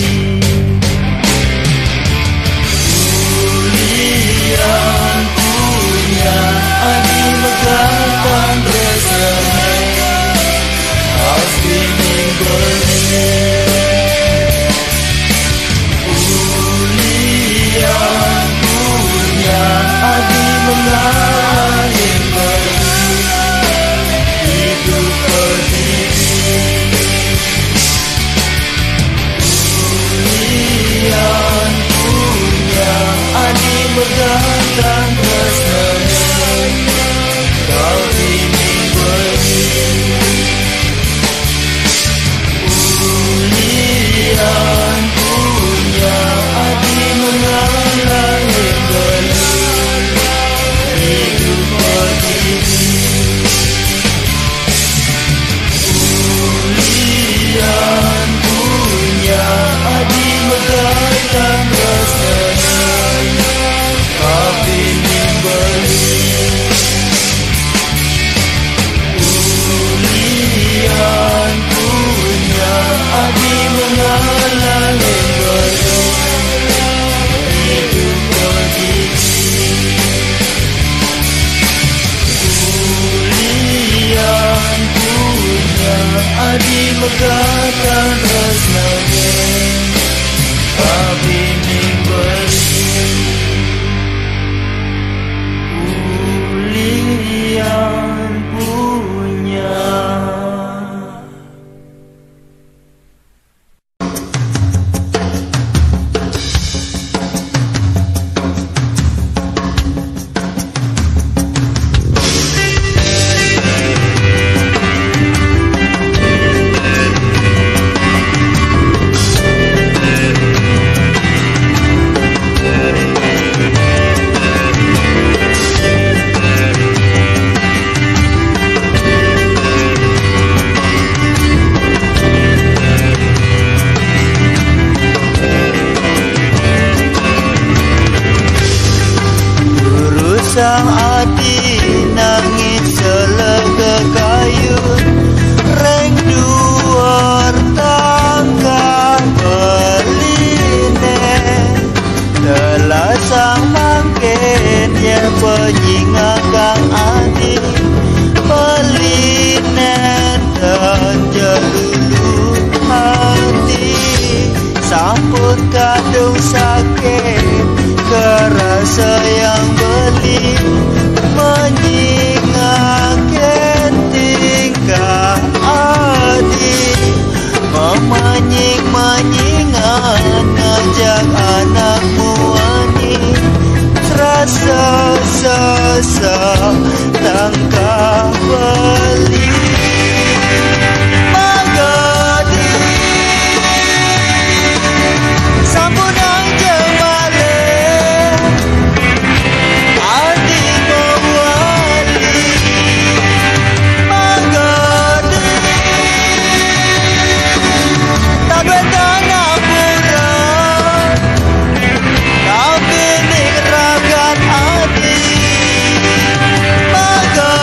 ulian punya adi megatang resnane kau pining beli ulian punya adi mengalahin beli hidup pedidi ulian punya adi megatang resnane kau pining beli ulian punya adi mengalahin beli hidup pedidi ulian punya adi megatang resnane kau pining beli ulian punya adi mengalahin beli hidup pedidi ulian punya adi megatang resnane kau pining beli ulian punya. Sang adi nangis selega kayu reng duar tangga beline telah sang mangkin ya penyinga kang adi beline dan jelulu hati sampun kadung sakit kerasa yang beli menyingakan tingkah adi memanying-manyingan ngajak anakmu ani terasa sesak tangkah beli magadi sampun anjeng balik adi mewali magadi tak betana pura kau pining ragat adi magadi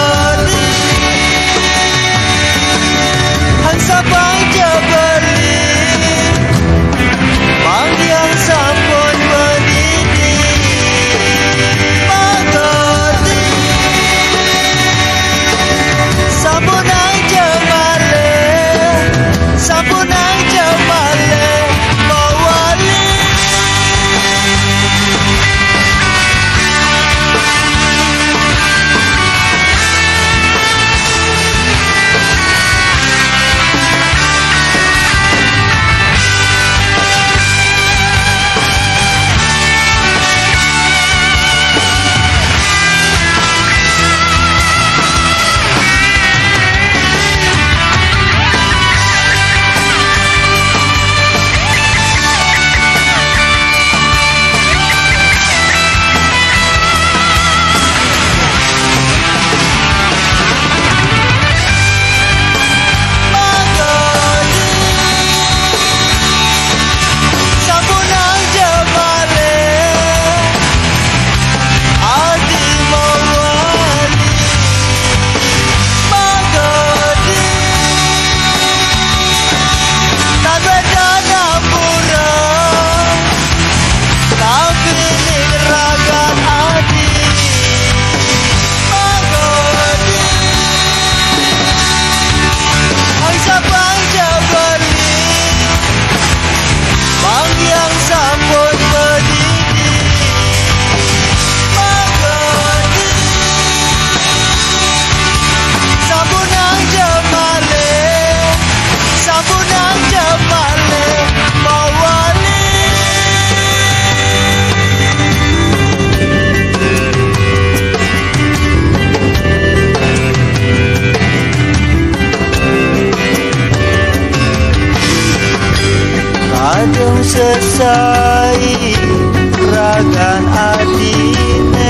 sesai ragan adine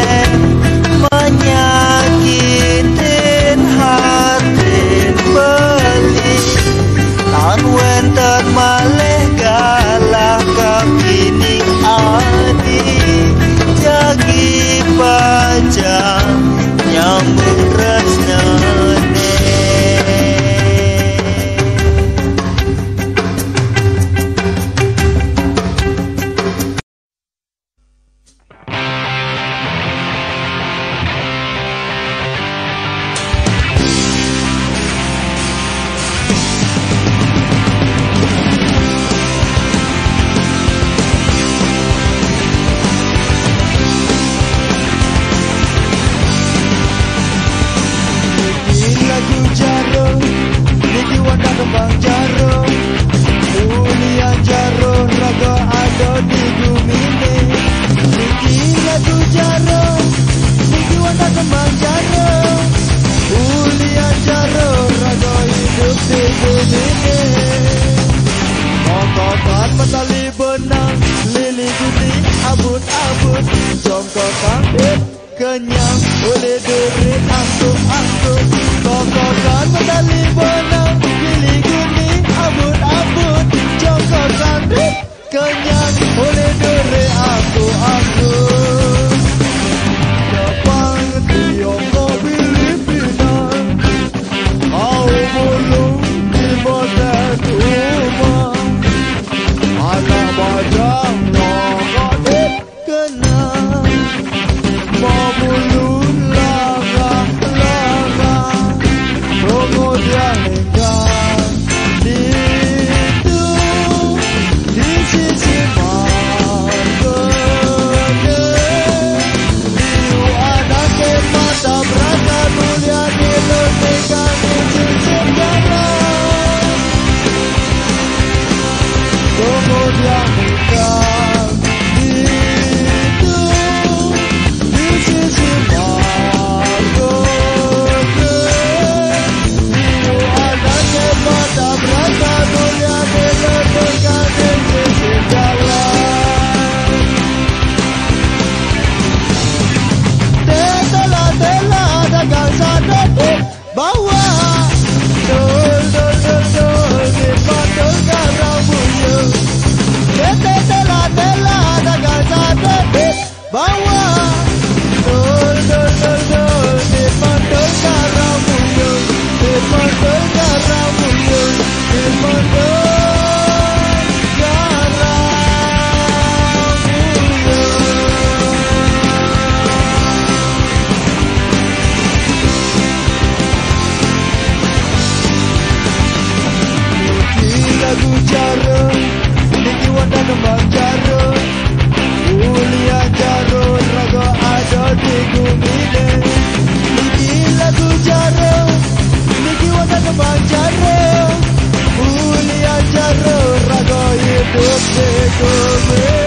menyakitin hatin beli lan wenten malih galah kapini adi jagi pajang nyambung tresnane. Kenyang oleh diri angkut-angkut kokokan medali benang pilih kuning abut-abut cokokan kenyang oleh diri angkut-angkut Jepang Tiongkok Filipina kau belum di modern rumah anak bajang nyokot kenang Mamulun laga-laga kemudian hingga itu di sisi marganya Liu ada ke mata berada mulia di lentikan di sisi jalan kemudian hingga bawa dol dol dol dol di pantai Karabuya tete tela tela dagang sate bawa dol dol dol dol di pantai Karabuya di pantai Karabuya di pantai lagu jaro niki wanda nembang jaro ulian jaro raga ada di gumine niki lagu jaro niki wanda nembang jaro ulian jaro raga hidup di gumine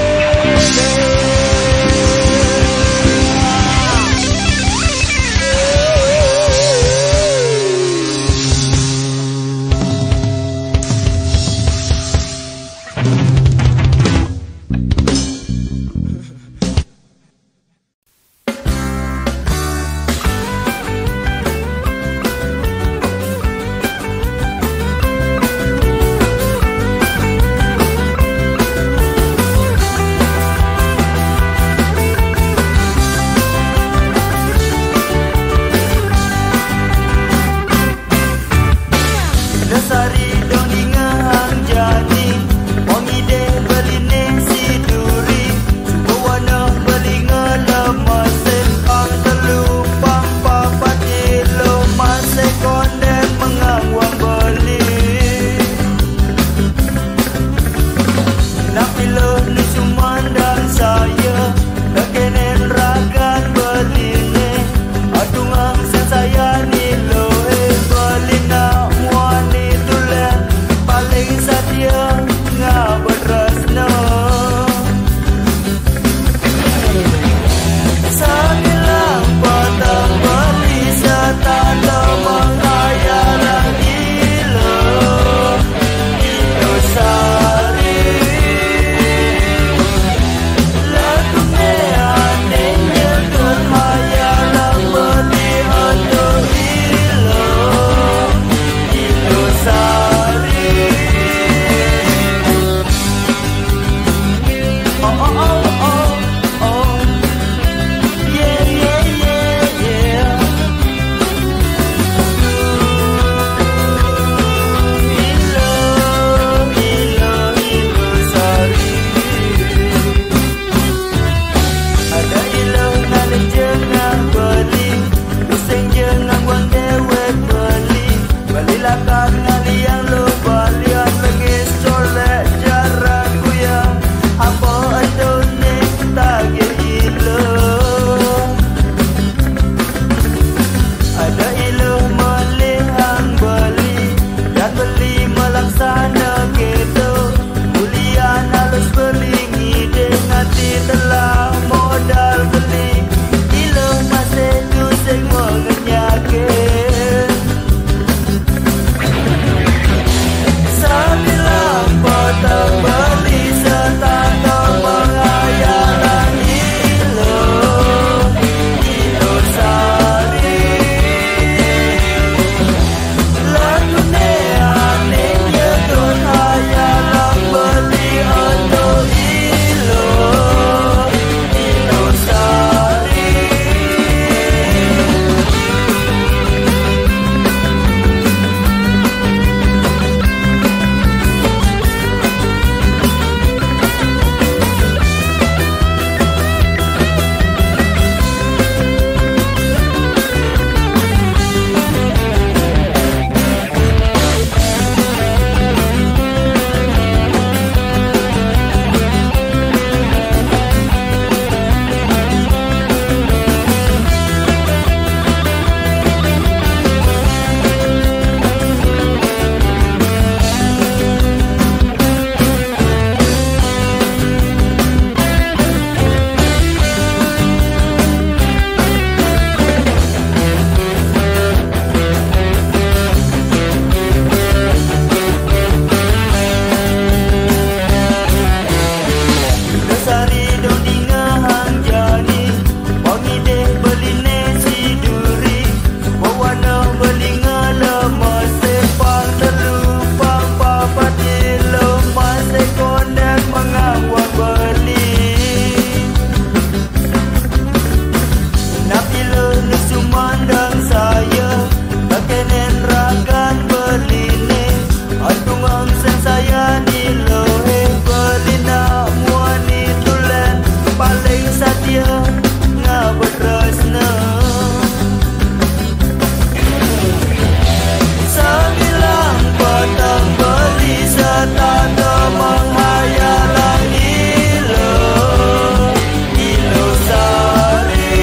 menghayalang ilo, ilo sari.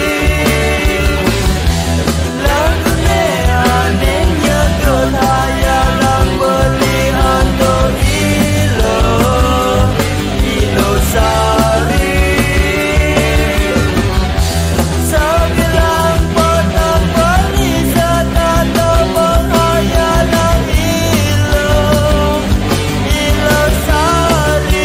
Lagune anehnya kon hayalang beli untuk ilo, ilo sari. Sabilang potong beli setata menghayalang ilo, ilo sari.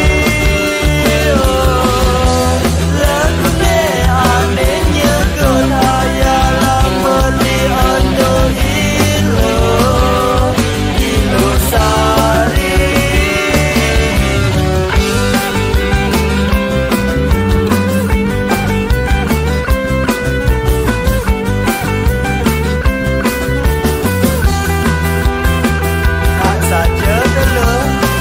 Lagune anehnya kon hayalang beli untuk ilo, ilo sari. Tak saja telur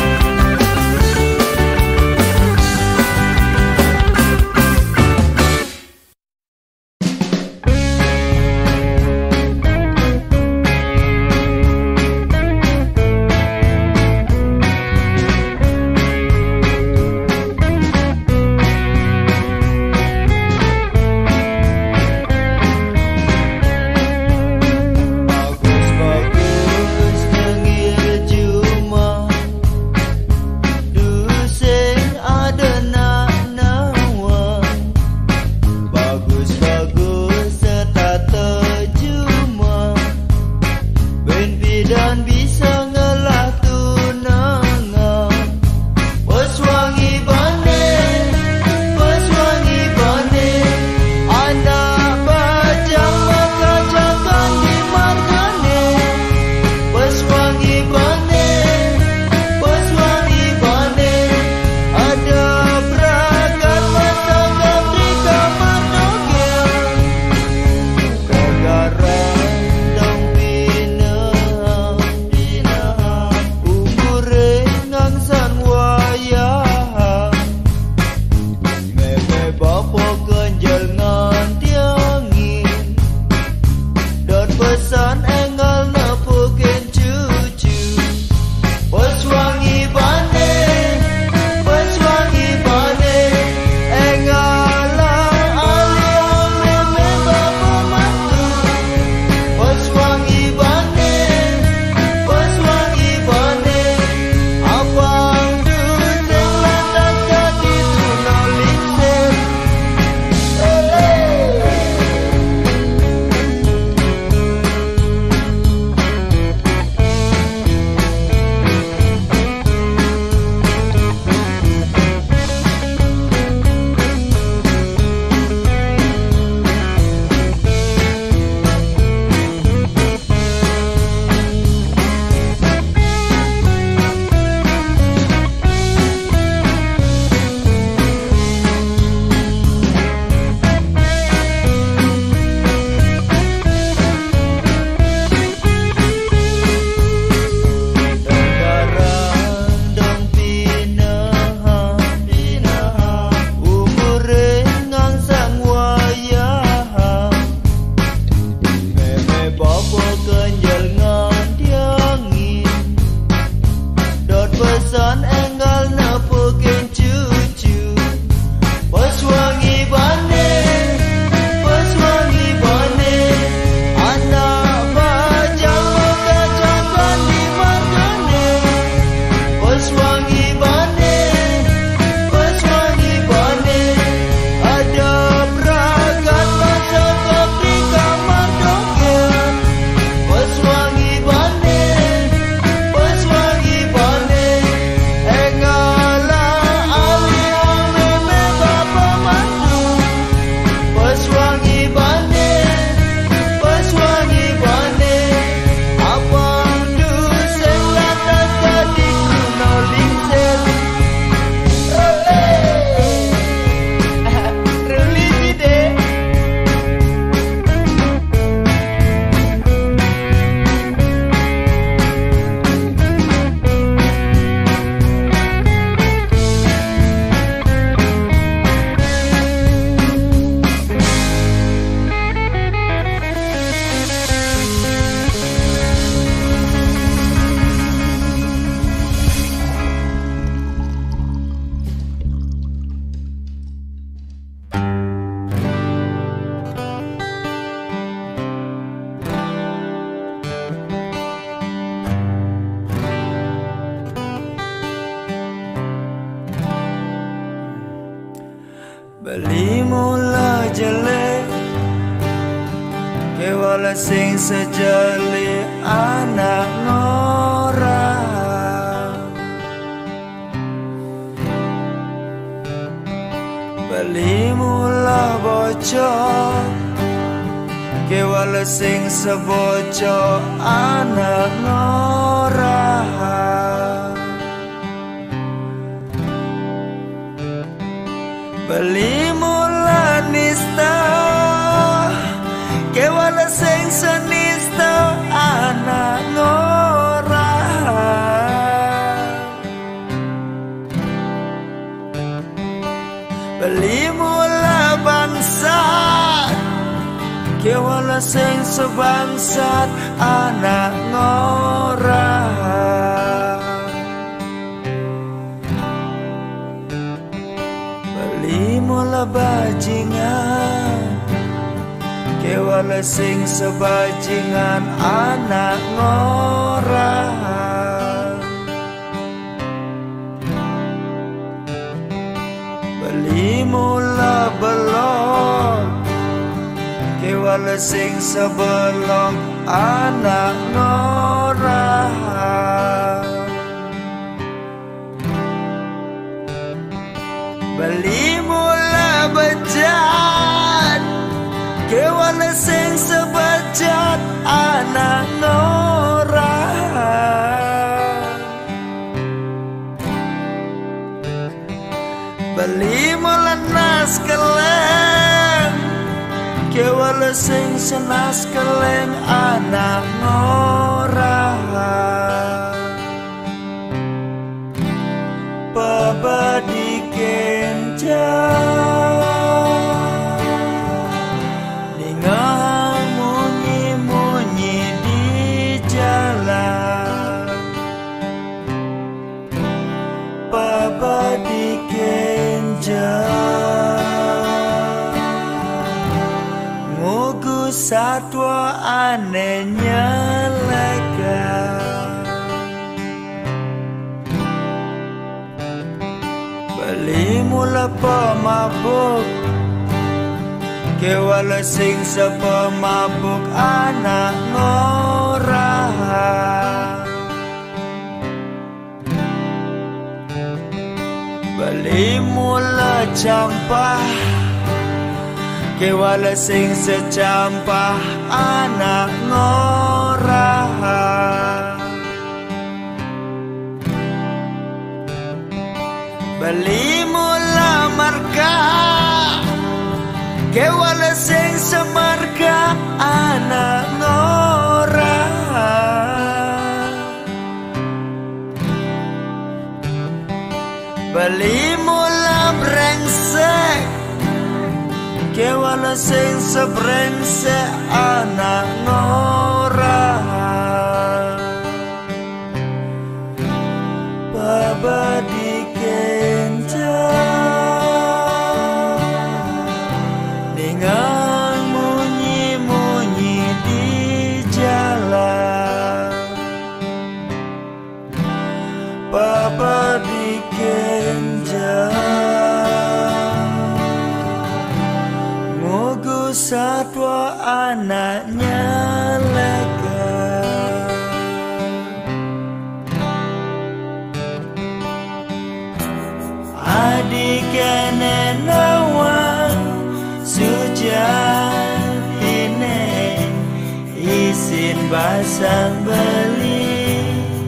bagus-bagus nyengir cuma duseng ada nak nawang. Bagus-bagus setata cuma ben bidan bisa ngelah tunangan. Bos wangi bane, bos wangi bane, anak bajang mengkacakan di matane. Bos wangi bane, bos wangi bane, ada beragam masakan di kamar nogel. Kagaran dong pinang, pinang, umure ngangsan wayah. Meme bapa kenjal nganti angin, dan pesan enggal nepukin cucu. Bos wangi bane, bos wangi bane, engalang aliang meme bapa mantu. Bos wangi bane, bos wangi bane, abang duseng lantas jadi tunolingsen. Dongkaran dong pinang, pinang, umure ngangsang wayah. Meme bapa kenjal nganti angin, dot pesan enggal nepukin cucu. Bos wangi bane, bos wangi bane, anak bajang mengkacakan di matane. Bos wangi bane, bos wangi bane, ada beragam masakan di kamar nogel. Bos wangi bane, bos wangi bane, wala sing sejeli anak ngorang. Beli mula bocor ke wala sing seboco anak ngorang. Beli mula nista ke wala sing senista anak ngorang. Beli mula bangsat ke wala sing sebangsat anak ngorang. Beli mula bajingan ke wala sing sebajingan anak ngorang. Beli mula belok ke wala sing sebelok anak ngorang. Beli mula bejat ke wala sing sebejat anak ngorang. Beli mula nas keleng ke wala sing senas keleng anak ngorang. Pabadi kenjang ningang munyi-munyi di jalan. Pabadi kenjang ngugu satwa anehnya lega. Beli mula pemabuk ke wala sing sepemabuk anak ngorang. Beli mula campah ke wala sing secampah anak ngorang. Beli mula marka ke wala sing semarka anak ngorang. Beli mula brengsek ke wala sing sebrengsek anak ngorang. Pabadi ningang munyi-munyi di jalan. Papa di kenjang ngugu satwa anaknya lega. Adik nenawang sujan ini isin basang beli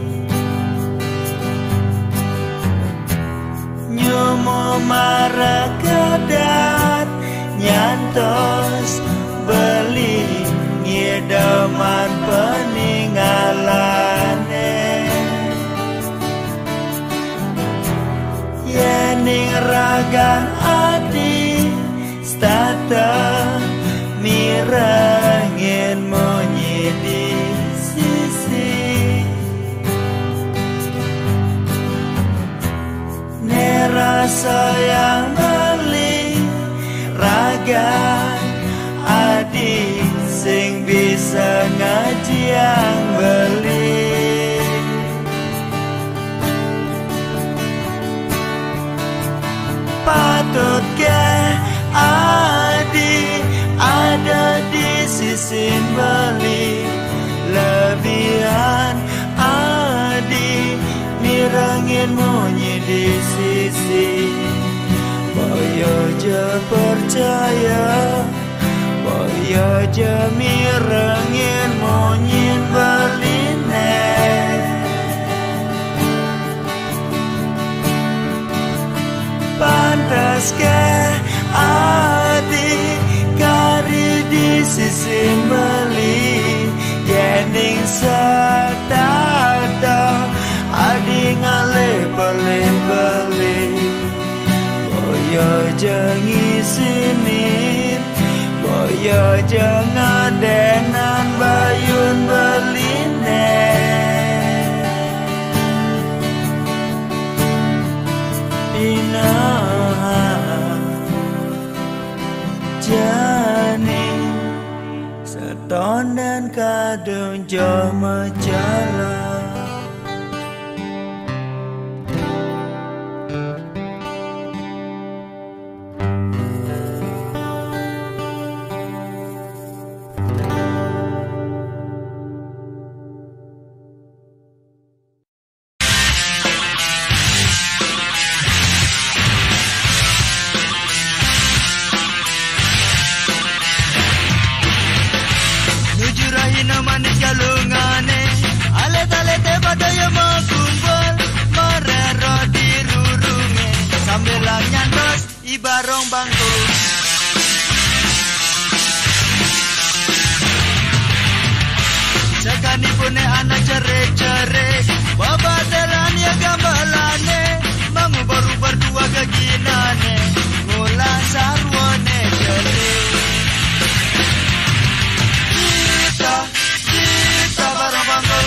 nyumu marah kedat nyantos beli ngidaman peninggalane. Yening ragan adi stata mirangin munyi di sisi. Nerasa yang beli ragan adi sing bisa ngaji yang beli. Patut ke adi ada di sisi sisin bali lebihan adi mirangin monyi di sisi boyo je percaya boyo je mirangin monyin baline pantas ke adi kari di sisi bali yening satata adi ngale beli-beli boyo jangi sinin boyo jangan denan bayun beline Ina jani seton dan kadung jama jalan barong bangku sekani pune anak cerik-cerik babatelan ya gambalane mangu baru berdua keginane mula sarwane cerik kita kita barong bangku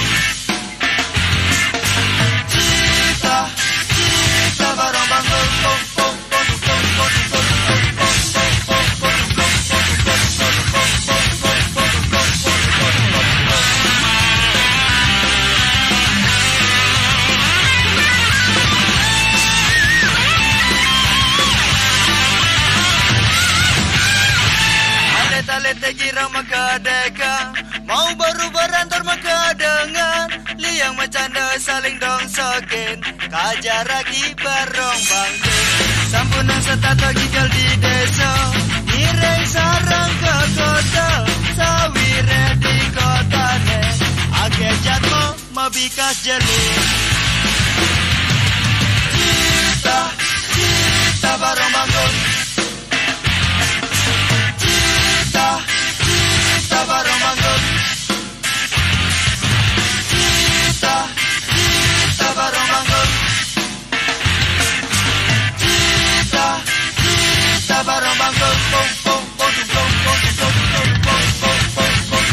kita kita barong bangku Alete kira maka deka mau baru berantar maka dengan liang macanda saling dong sokin kajar lagi barong bangke sampunan setata gigel di desa mireng sarang ke kota sawire di kota ne ake jatmo mabikas jeli kita kita barong bangkong kita kita barong bangkong kita kita barong bangkong kita kita barong bangkong pom pom pom pom pom pom pom pom pom pom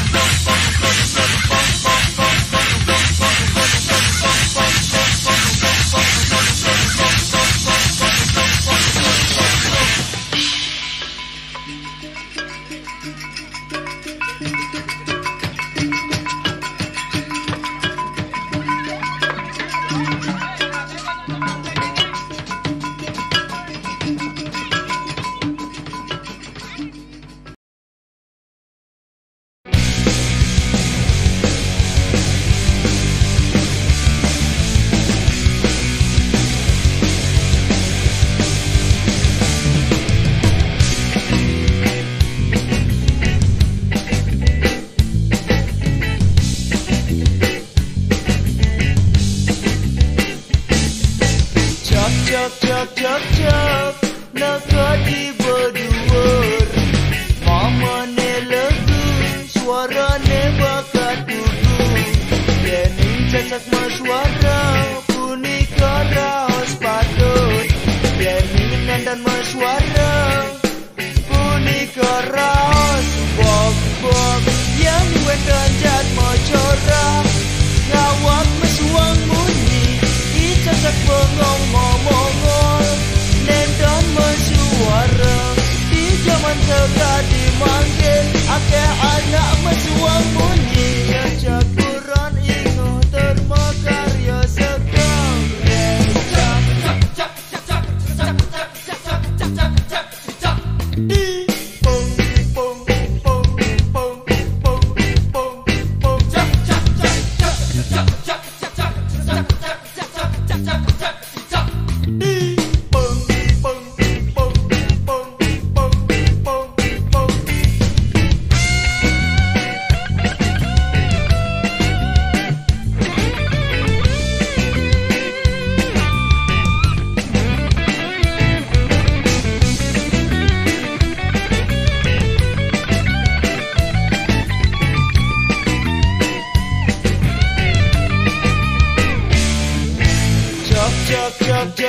Jok jok jok jok nakati berduur mamane lagu suarane bakat dudu yening cacak maswara punika raos patut yening nandan maswara punika raos bok bok yang wedan jat mocora ngawak mesuang munyi cacak bengong ngomong-ngomong nendon mesuara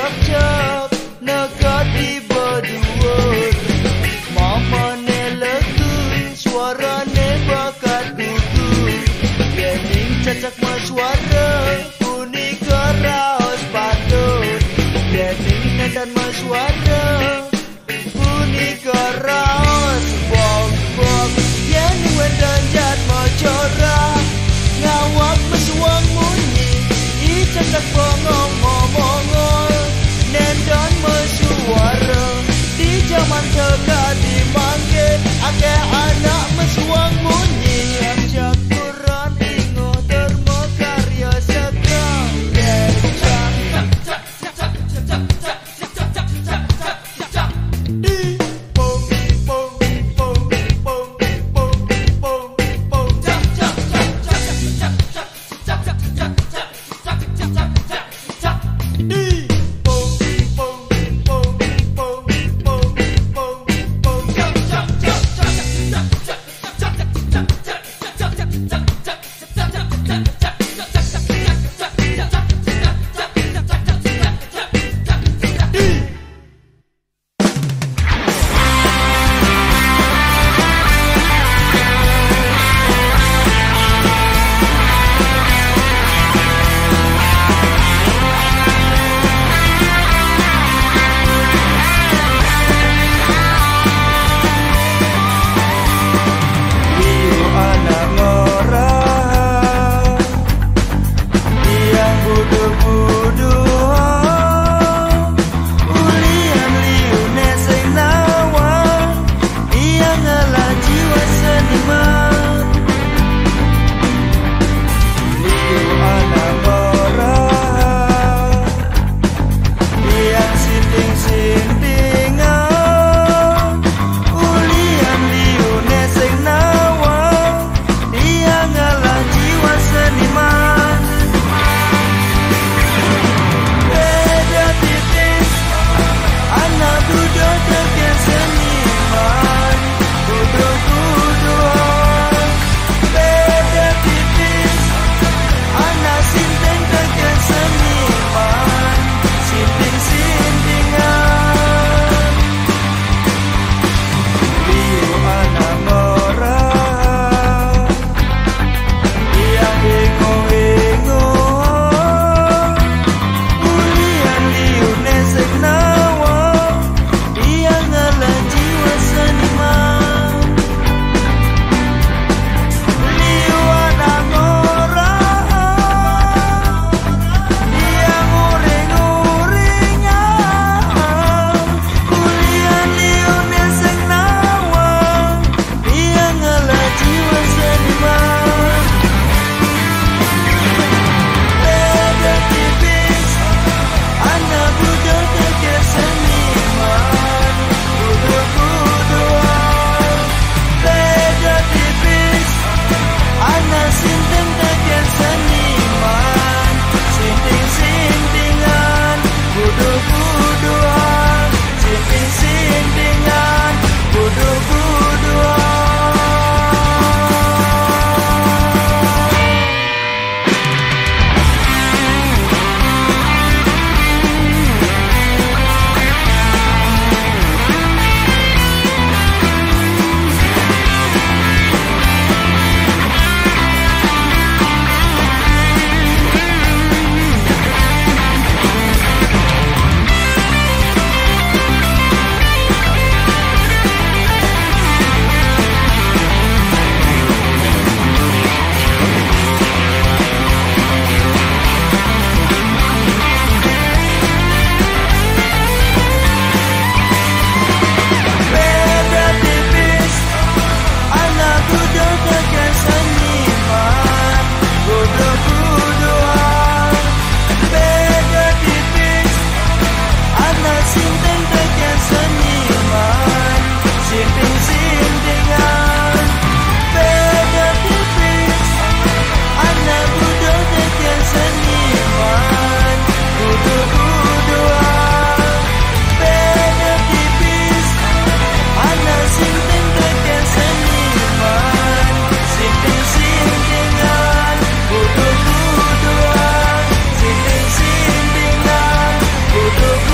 cak-cak naga tiba duur. Mamane letus suarane bakat gugur. Yening cacak maswara punika raos patut. Yening nedan maswara punika raos bok-bok. Yening wedan jat macora ngawak mesuang munyi. I cacak bongong ngomongol nedan mesuara. Di zaman teka di mangke ake anak mesuang munyi. Ajak Quran ingo derma karya sekang decak. Di pong pong pong pong pong pong pong cak cak cak cak cak cak cak cak cak cak. Di pong pong pong pong pong pong pong cak cak cak cak cak cak cak cak cak Bodoh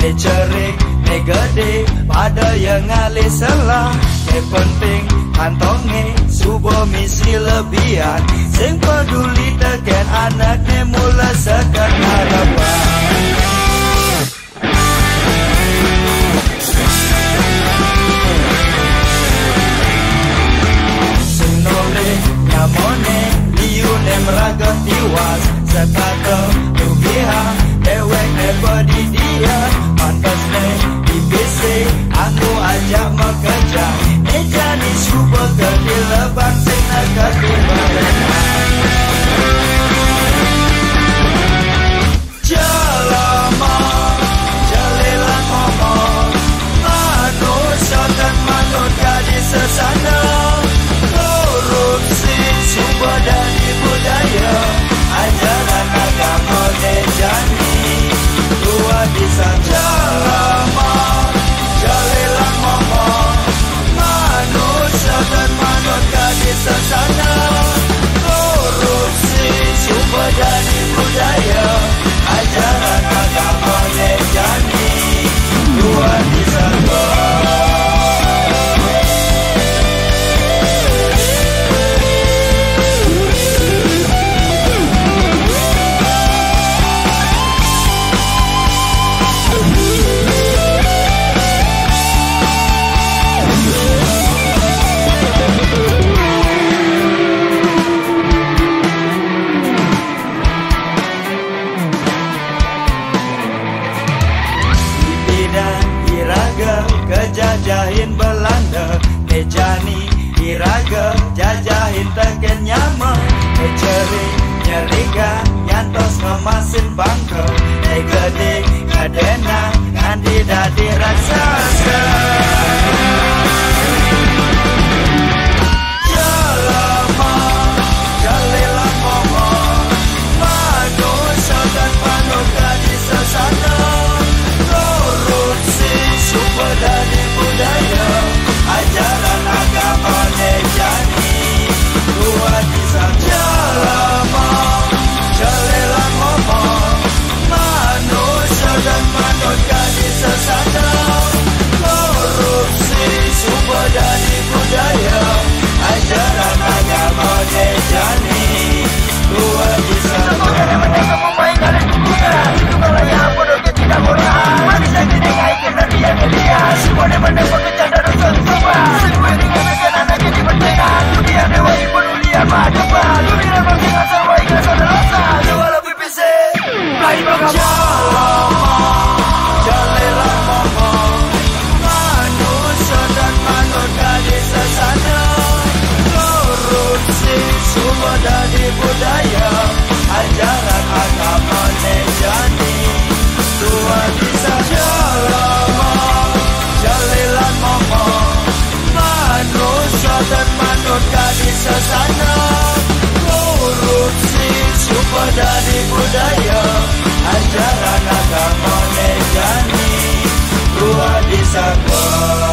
ne cerik, ne gede, pada yang ngalih salah. Ne penting kantonge, subuh misi lebihan. Sing peduli teken anak ne mula sekat harapan. Nyamone, liune meraga tiwas. Sekata tugiha, dewek nebadi dia. Pantas ne, dibisi, aku ajak mekerja. Nejani suba ke dilebang, sing naga dibarengan. Jalama, jalilan ngomong, manusia dan manut gadis sesana. Korupsi sumber dari budaya, ajaran agama nejani. Dua bisa jalama, jalilan ngomong, manusia dan manut gadis sesana. Korupsi sumber dari budaya, ajaran agama nejani. Dua bisa jajahin Belanda, nejani iraga, jajahin teken nyama, neceri nyeriga, nyantos ngemasin bangka, negede kadena, ngandi dadi raksasa. Jalama, jalilan ngomong, manusia dan manut gadis sesana. Korupsi sumber dari budaya, ajaran agama nejani. Dua bisa jalama, jalilan ngomong, manusia dan manut gadis sesana. Korupsi sumber dari budaya, ajaran agama nejani. Dua bisa semua ni mana pekerjaan dan usaha semua. Semua ini katakan anak jadi pentingan. Dunia dewa ibu dunia madaba. Dunia bersinga semua ikhlas dan rasa. Dewa lebih pisik. Baik bagaimana. Jalilan ngomong, manusia dan manut gadis sesana. Korupsi sumber dari budaya, ajaran agama nejani. Dua bisa jalama, jalilan ngomong, manusia dan manut gadis sesana. Korupsi sumber dari budaya, ajaran agama nejani. Dua disangka.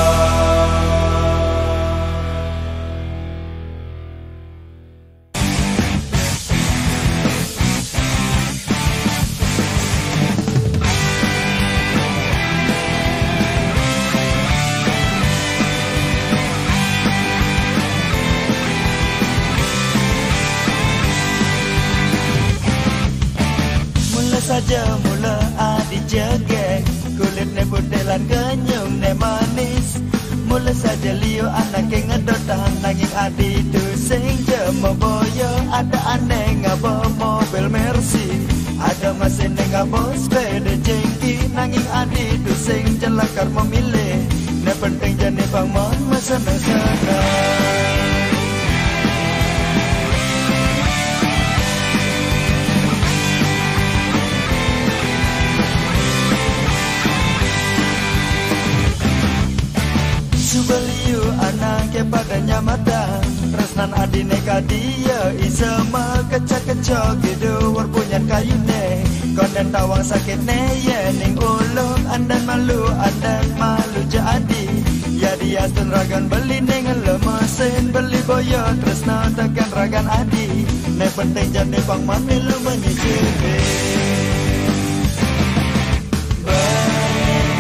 Saja mula adi jegek, kulit ne putelan kenyum ne manis. Mula saja liu anak yang ngedotang, nanging adi tu sing jemo boyo. Ada aneh ngabo mobil Mercy, ada mesin ngabo sepeda jengki. Nanging adi tu sing jelakar memilih, ne penting jane bangun mesena-sena. Subeliu anaknya padanya matang, resnan adine kadia isema kecak-kecak gitu warpunyan kayune. Konden tawang sakit ne ye ning ulung andan malu andan malu jadi. Ya dia tun ragan beli ning lemesin beli boyo tresna tekan ragan adi. Ne penting jane bang mamilu menyicipi. Bye.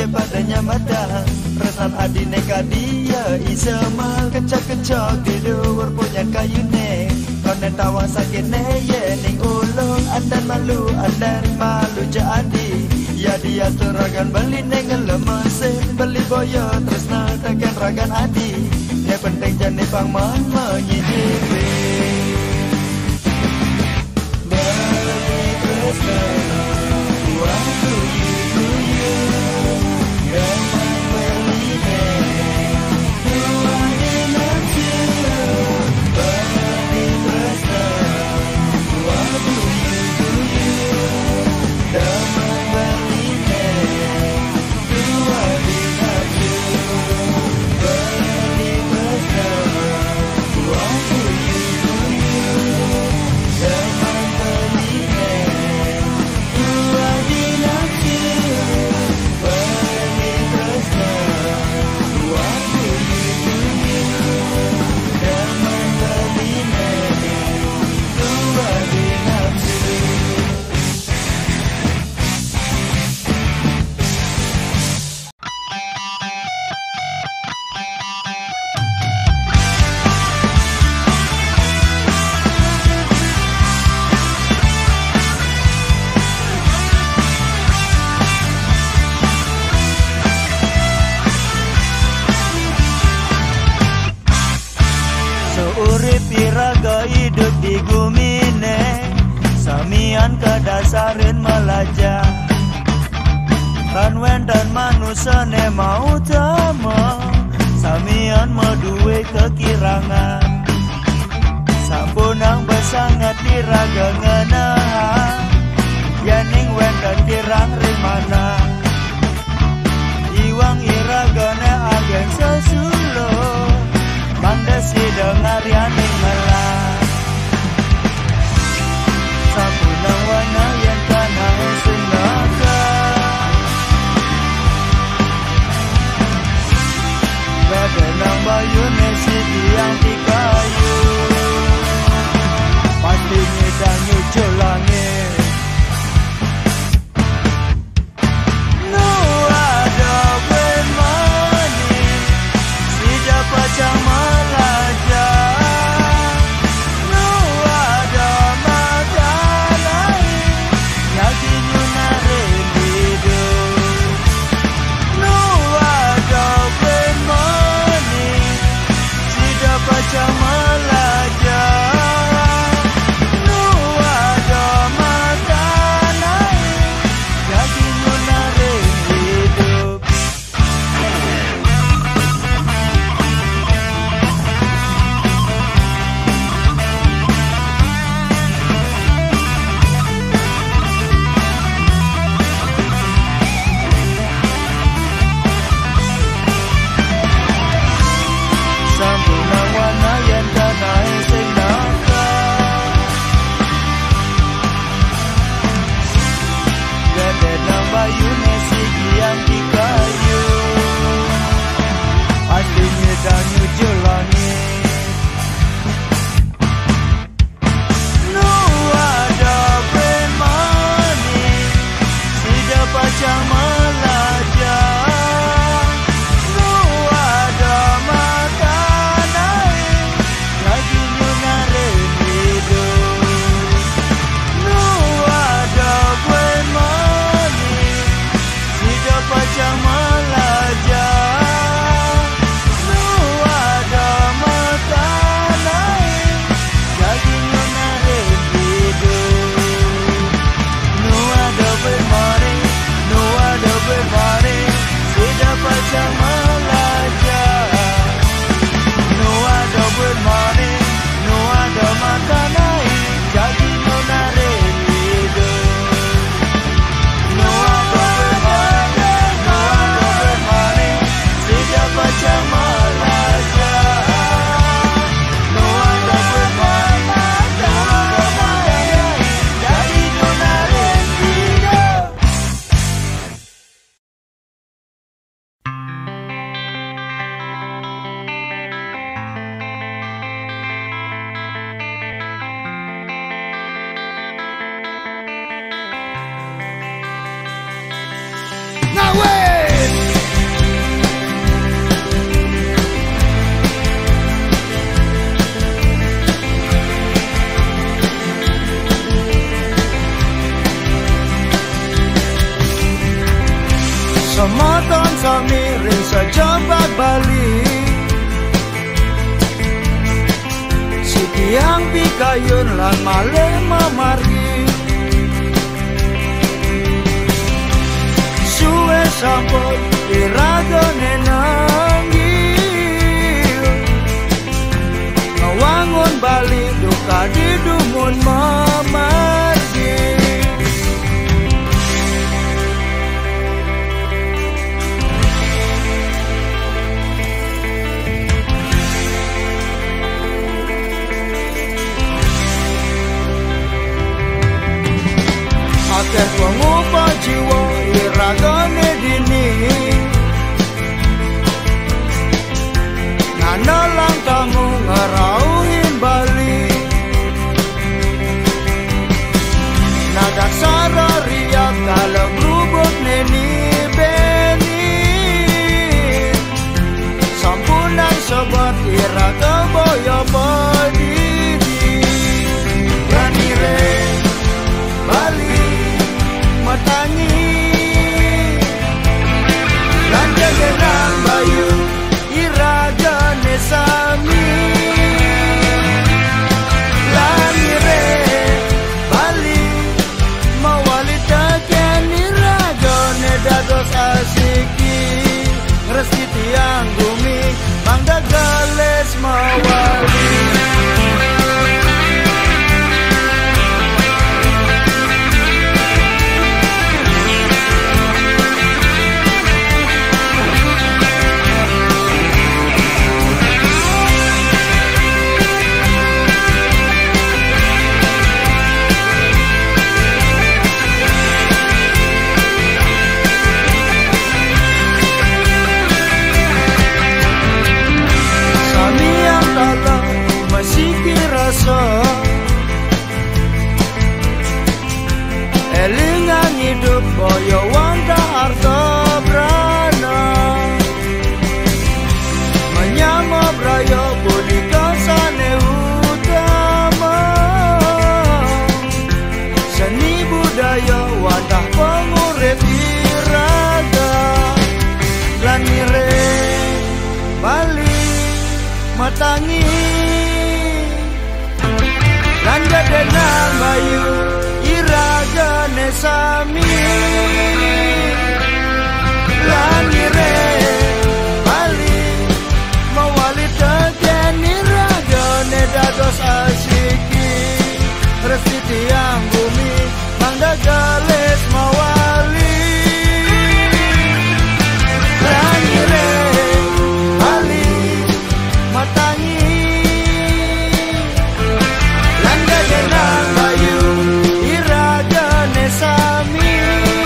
padanya mata resan adine kadia isema kecak-kecak di luar punya kayune konen tawa sakine ye ning ulung andan malu andan malu jadi ya dia turagan beli ning lemesin beli boyo tresna tekan ragan adi yang penting jane pangman menyicipi beli tresna waktu you you gampang beli dua dengan cinta beli tresna waktu you you gampang beli dua dengan cinta beli tresna waktu you you gampang beli dua dengan cinta beli tresna waktu you you gampang beli dua dengan cinta. Seurip iraga hidup di gumine samian kadasarin melaja kanwen dan manusane mau tama samian meduwe kekirangan sapunang besangat diraga ngenahan yaning wen dan dirang rimana iwang iragane agen sesulo mandasi dengar yaning melah sapunang wana yang tanah senaka badanang bayu nesi tiang di kayu pasti ngedang nyucul langit no ada bermani si dapat melaja no ada mata lain lagi nyunarin hidup no ada bermani si dapat melaja no ada mata lain lagi nyunarin hidup. Sampuna wana yang tanah sing naka gede bayu nesi kian di kayu hatinya dan nyucul langit no ada bermani si dapat melaja no ada mata lain lagi nyunarin hidup no ada bermani Semoton samiring sejebak balik Sikiang pikayun lan malih memargi Suwe sampun iragane nanggil Ngewangun balik duka di dumun memargi Akeh wong upa jiwa iragane dini Nganalang tamu ngerauhin bali Nadak sara riak kalem rubuk neni beni Sampunan sobat iraga boyo bodidi Rani re bali matangi Lanja genang bayu iraga nesami Langire bali mawali taken iraga nedados asiki Resti tiang bumi mangga gales mawali Elingan hidup boyo wanda harta brana Menyama braya budi kasane utama Seni budaya wadah pengurip iraga Lanire bali matangi Lanja denang bayu iraga nesami Langire bali mawali teken iraga nedados asiki Resti tiang bumi mangga gales mawali Langire bali matangi Lanja genang bayu iraga nesami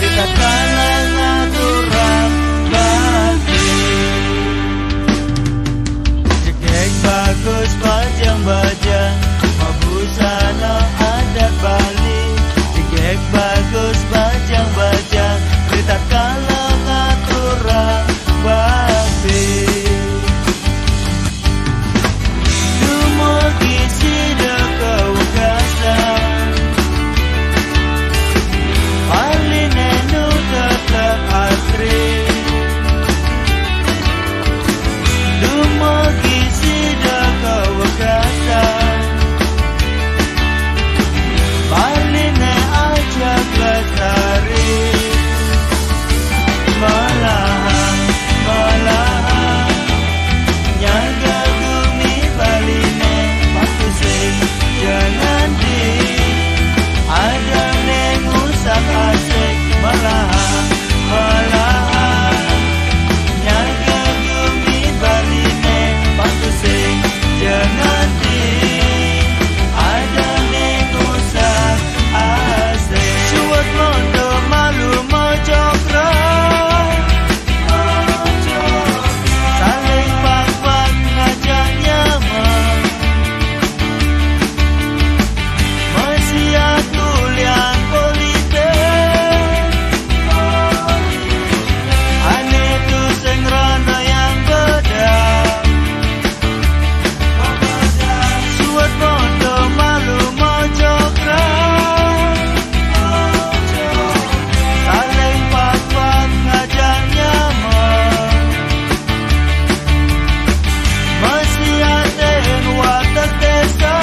Rita kalang aturan bakti. Cekek bagus bajang-bajang, busana adat Bali. Cekek bagus bajang-bajang, Rita kalang aturan bakti. Dumugi sida kawakasan, paline nu tetap asri. Dumugi sida kawakasan, paline aja lestari. Malahan, malahan, nyaga bumi baline waktu sing jangan di ada neng usah asik. Malahan, malahan, nyaga bumi baline waktu sing jangan di ada neng usah asik. Cuat mondo malu mojokro, saling pak-pak ngajak nyaman. Masih aku liang politik, aneh tu sing rono yang beda. Suat mondo malu mojokro, saling pak-pak ngajak nyaman. Masih ada yang watak desa,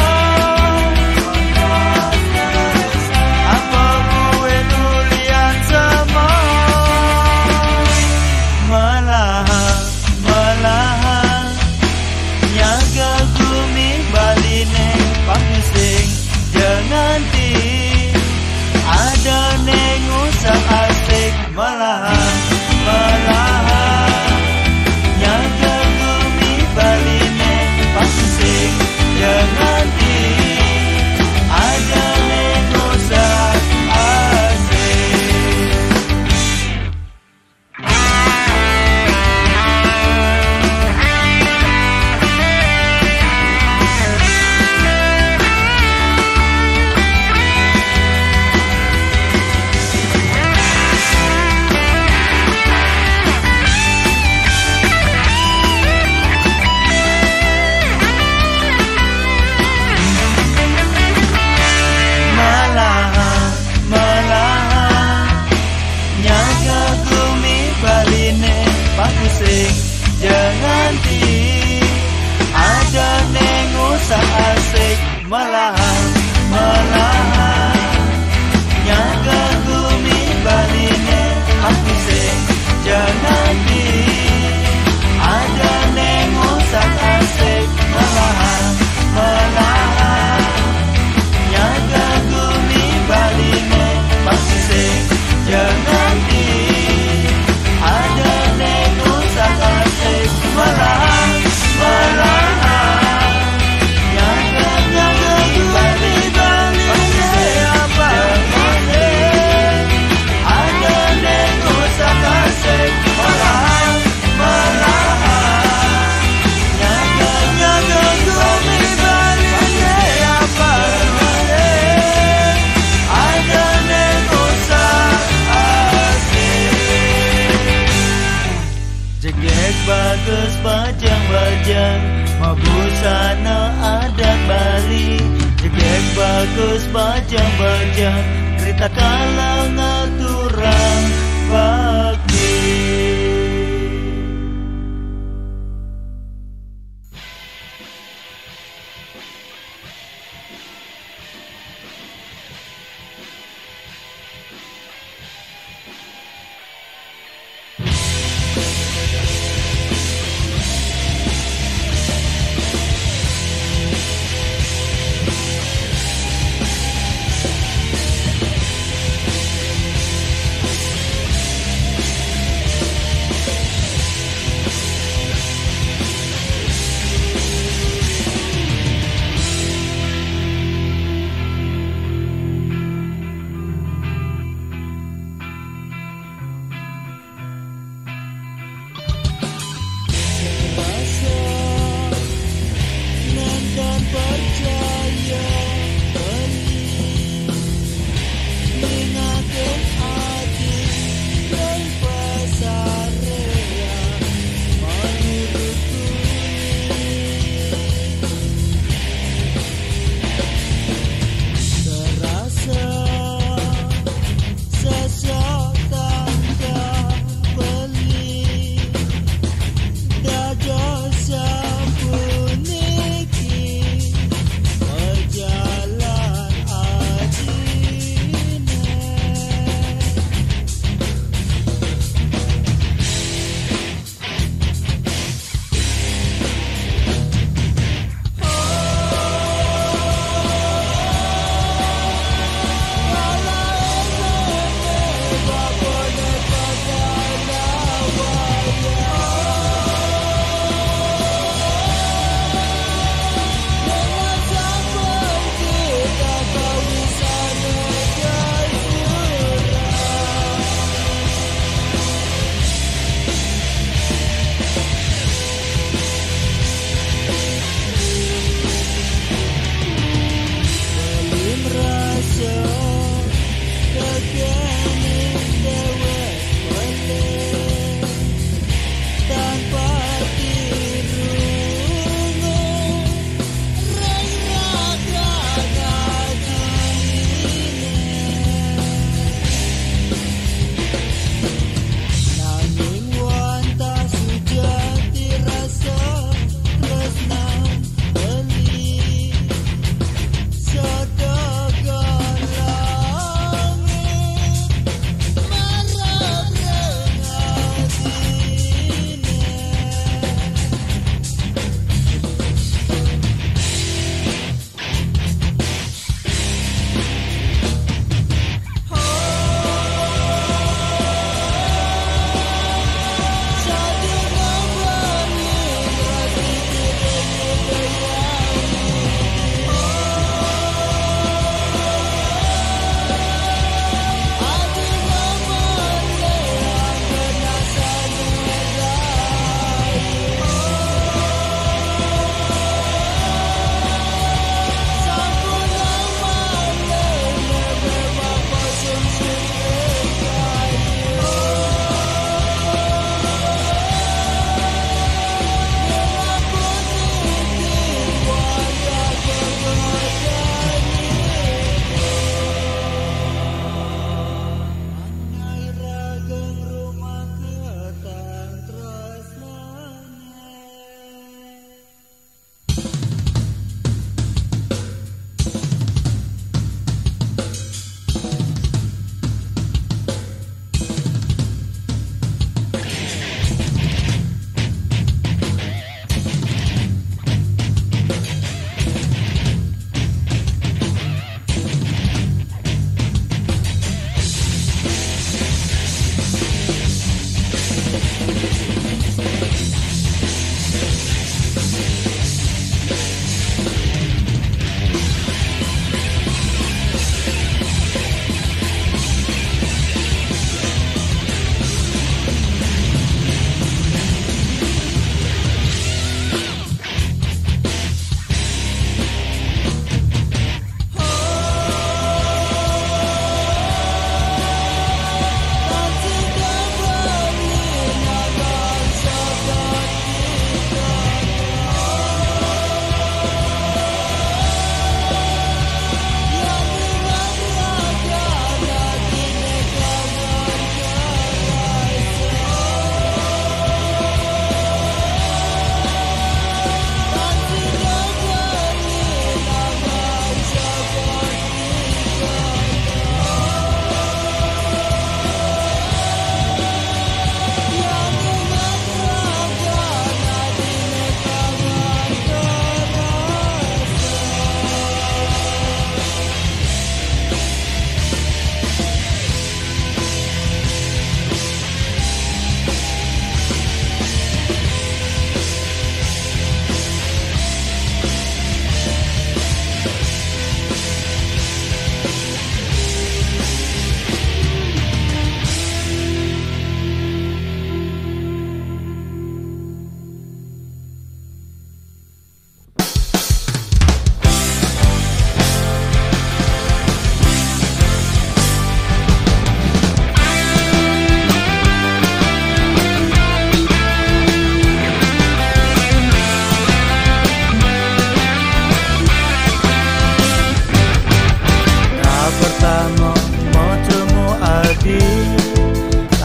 apa gue nulian sama. Malahan, malahan, nyaga bumi baline pakai sing jangan di ada neng usah asik. Malahan, malahan, nyaga bumi baline pakai sing jangan di ada neng usah asik. Malahan, malahan, nyaga bumi baline pakai sing jangan di ada neng usah asik. Malahan, malahan, nyaga bumi baline pakai sing jangan di ada neng usah asik. Malahan, malahan, nyaga bumi baline pakai sing jangan di ada neng usah asik. Malahan, malahan, nyaga nyaga bumi baline apa jangan ada neng usah asik. Malahan, malahan, nyaga nyaga bumi baline apa ada neng usah asik. Cekek bagus bajang-bajang, mau busana adat Bali. Cekek bagus bajang-bajang, Rita kalang aturan bakti.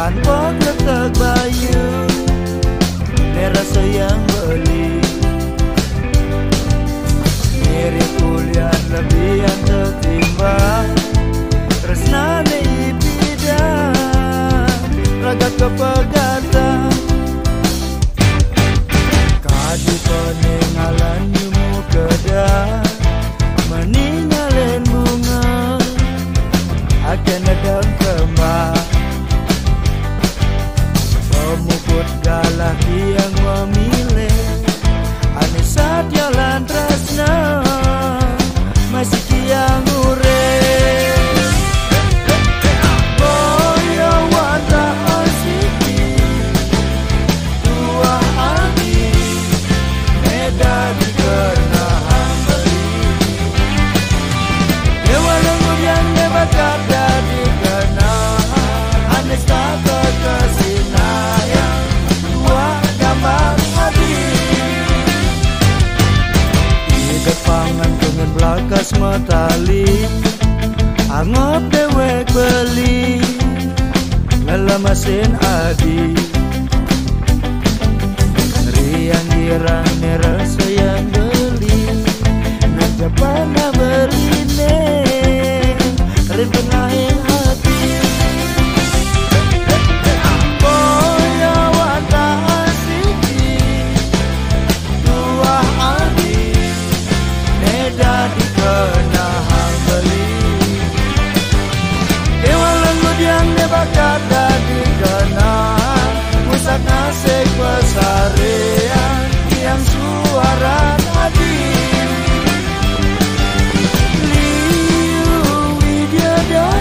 Anpok letak bayu Nerasa yang beli Mirip kuliah lebih yang tertimbang Tresnane ipidan Raga kepegatan Kadi peninggalan nyumu kedah Meninggalin bunga Akan ada kembang Pemukut galah yang memilih Anisat jalan tresna Masih kiang urep Boyo wata asiki Dua hati Medan kena hambali Dewa lengur yang debat kata dikena Anisat kesinayang Dua gambar hati Di depangan dengan belakas metalik Angop dewek beli Ngelamasin adi Riang girang nerasa yang beli Najapana berine Rintengahin hati Boya wata asiki Dua hati Neda dikena hambali Dewa lengut yang debakat dadi kena Musak nasik pesarian Yang suara tadi Liu widya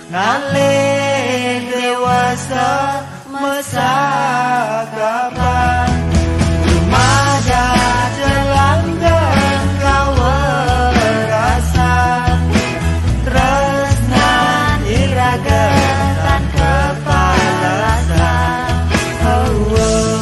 ngale dewasa masa kapan remaja jelanggang kawerasan tresnan iraga tan kepalasan oh, oh.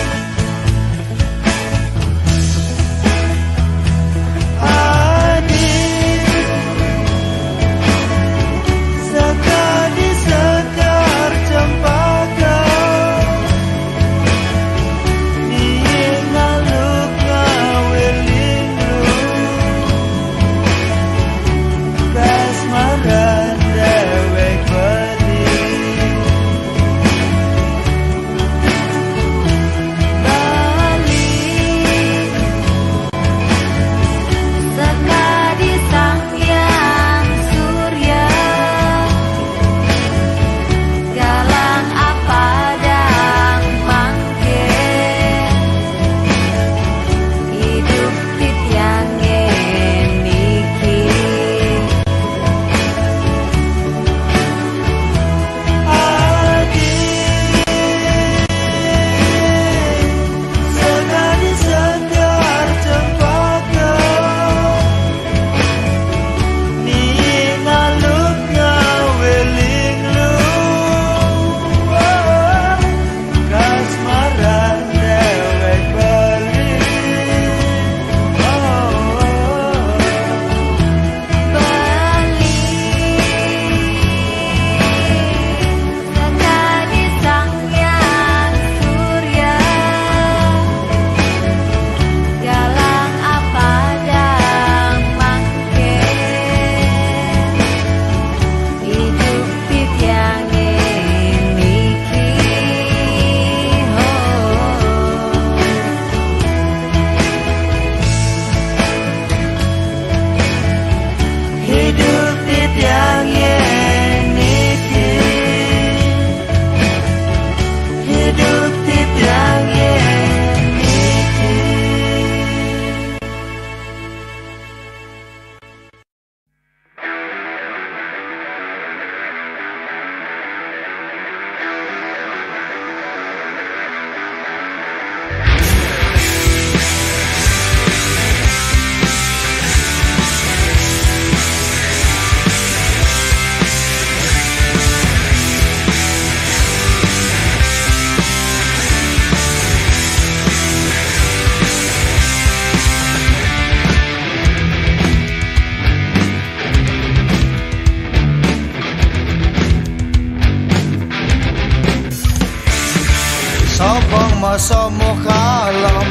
masa mukhalam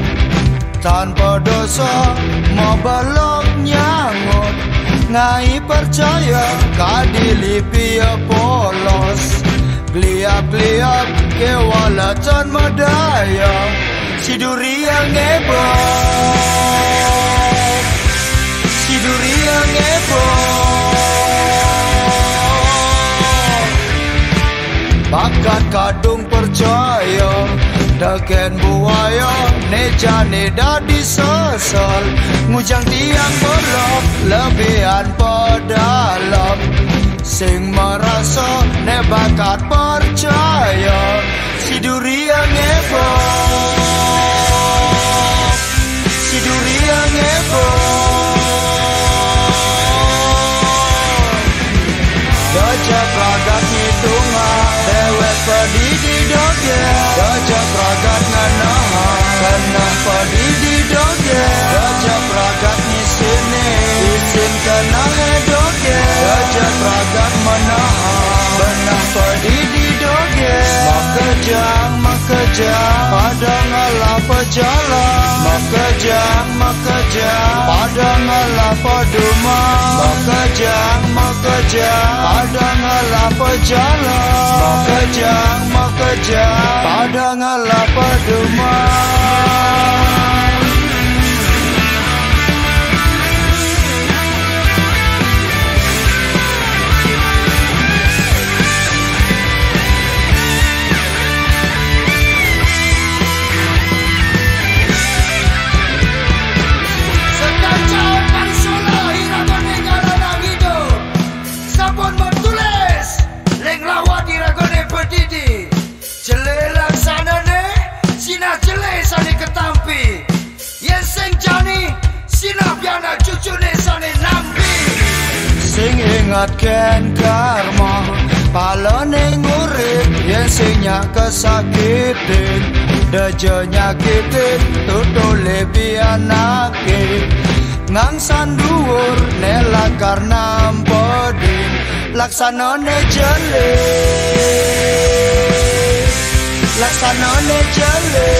tanpa dosa mau belok nyangut ngai percaya kadilipi polos gliap-gliap kewalatan medaya siduri yang ngebok siduri yang ngebok bakat kadung percaya dagen buaya nejane dadi sesal ngujang tiang bolok lebihan pedalam sing merasa ne bakat percaya siduri yang ngebok siduri yang ngebok gajah pragat hitunga dewek pedidi doge gajah pragat nganaha tenang pedidi doge gajah pragat nisini isin kenang doge gajah pragat menaha benah pedidi doge makejang makejang padang ala pejalan makejang makejang padang ala peduma makejang makejang padang ala pejalan makejang makejang padang ala peduma Sabon bertulis ngingatkan karma palane ngurip yen sing nyak kesakitin dejo nyakitin tutule pianake ngangsan dhuwur nela karena mpodin laksanane jele laksanane jele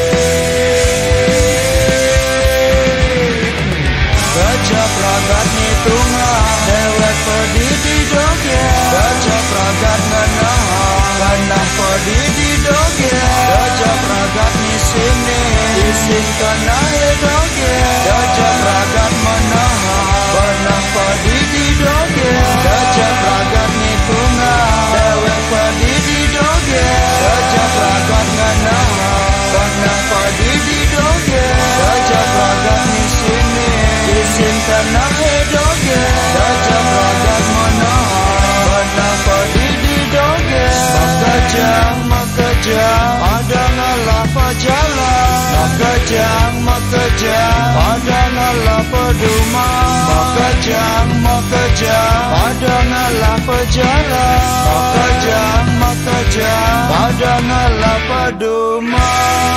gajah pragat nitunga dewek pedi di doge gajah pragat nganaha kanah pedi di doge gajah pragat ni sini isin kanah doge gajah pragat manaha kanah pedi di doge gajah pragat nitunga dewek pedi di doge gajah pragat nganaha kanah pedi di doge gajah pragat ni sini isin kanah doge gajah pragat manaha kanah pedi di doge makajang makajang ada ngalah pajalan makajang makajang ada ngalah peduma makajang makajang ada ngalah pajalan makajang makajang ada ngalah peduma.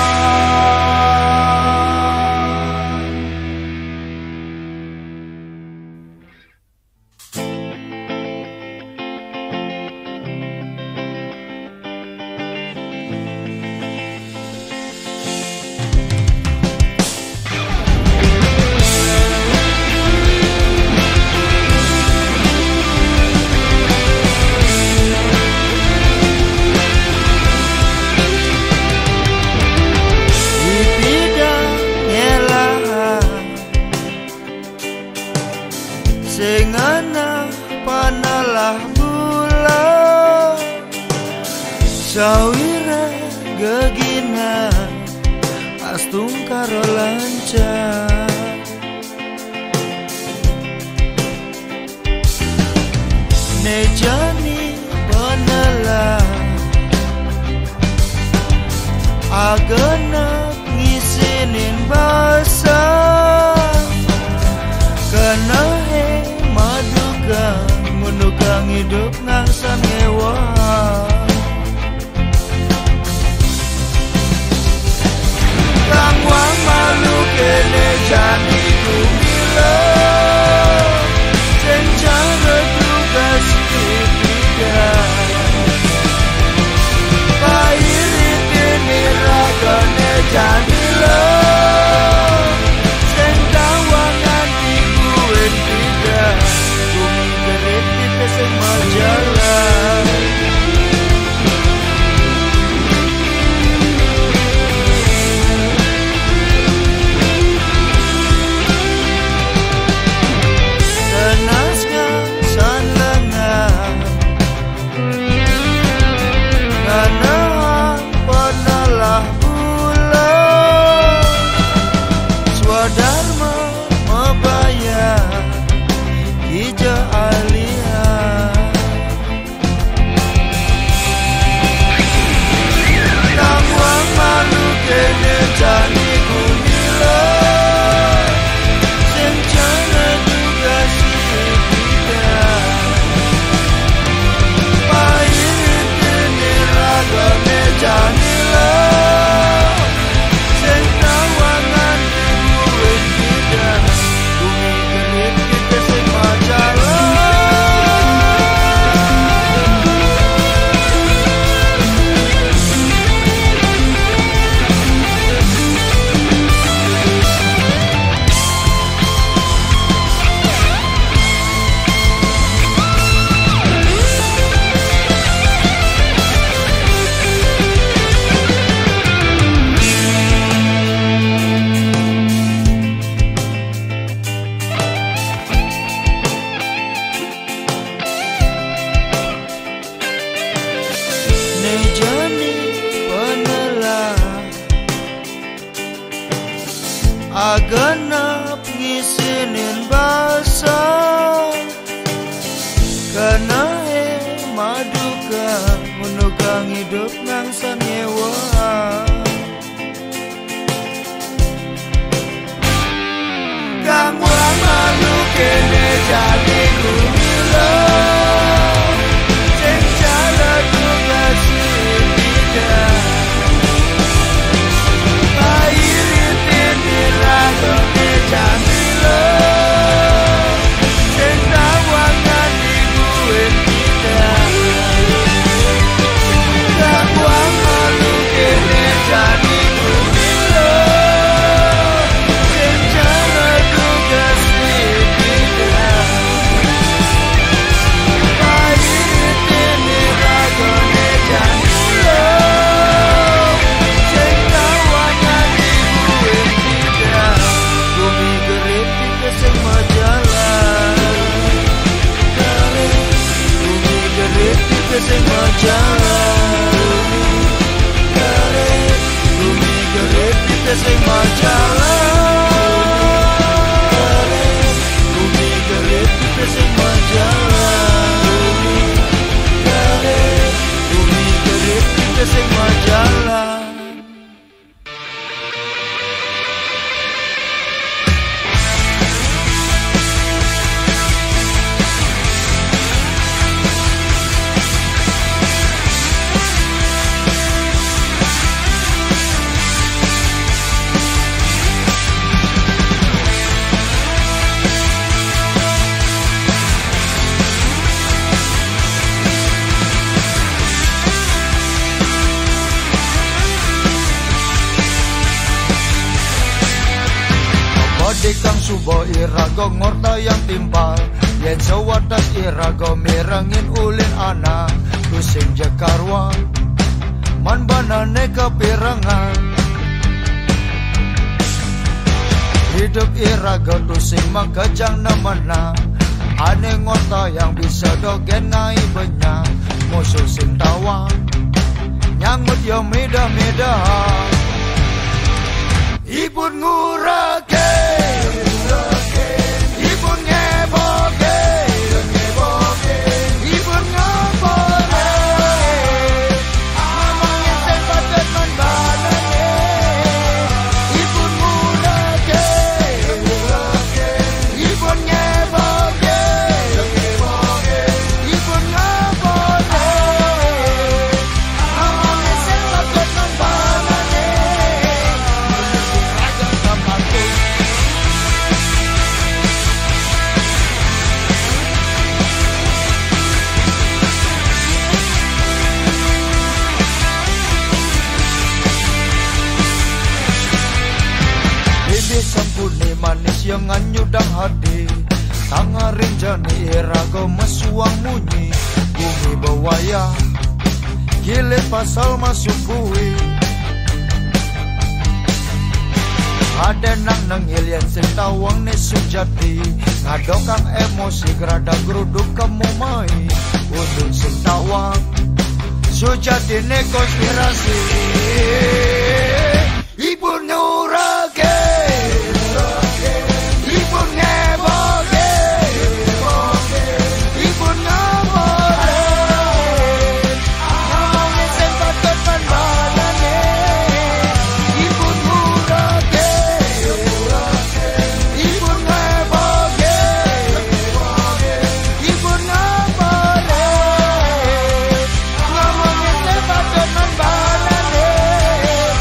Sengana panalah bulan sawira gegina astung karo lancar nejani panalah agana ngisinin basa kana menukang hidup ngangsan ngewa kang wang malu kene jadi kumila sencana juga sikita pairit kene ragane jadi lo sentawangan dikuin tidak kita semua jalan tenasnya sanlangan karena panalah bulan swadharma membayar hijau alia namwang malu kene jani kumila sencana juga sikita pairit kene ragane janila sentawangan dibuin tidak bumi gerit kita semua jalan nejani penelah aganap ngisinin basa karena maduka menukang hidup ngangsan nyewa kamu malu kene jadi kumila kita sing majalah. Bumi gerip kita sing majalah. Bumi gerip kita sing majalah. Bumi gerip kita sing majalah. Dikang subo irago ngorta yang timpal yen sewadas irago mirengin ulin anak tusing jakarwa man banane kepirangan hidup irago tusing makajang namana ane ngorta yang bisa dogen ngai banyak musuh sing tawa nyangut yo meda-meda ibun ngurake ibun ngeboke ibun ngabore amangnya sepatet man banane ibun ngurake ibun ngeboke ibun ngabore amangnya sepatet man banane. Sampuni manis yang anyudang hati tangarin jani irago mesuang munyi bumi bawaya gile pasal masuk bui ada nang nangil yang sentawang ne sejati ngadokang emosi gerada geruduk kamu mai untuk sentawang sejati ne konspirasi ibu nurake ibun ngeboke ibun ngabore amangnya sempatet man banane ibun ngurake ibun ngeboke ibun ngabore amangnya sempatet man banane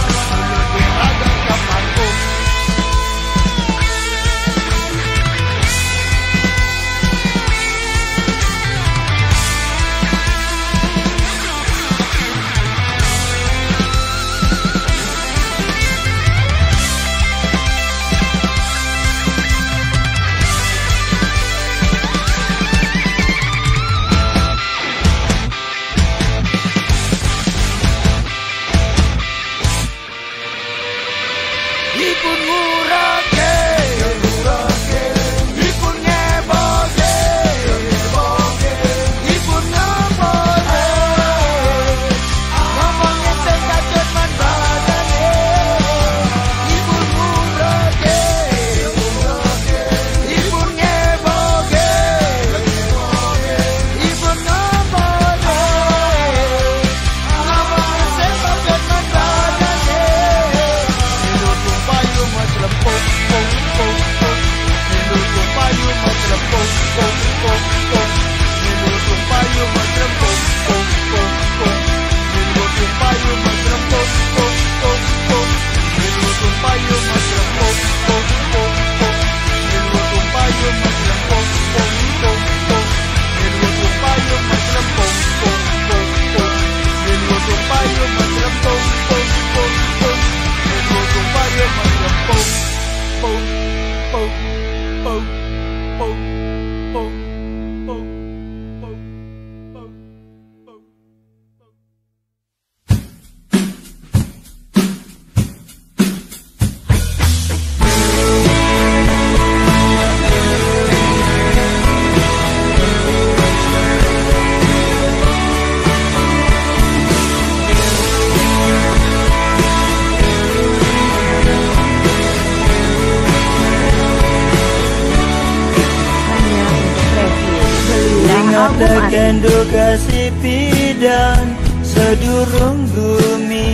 Kendo kasih pidan sedurung bumi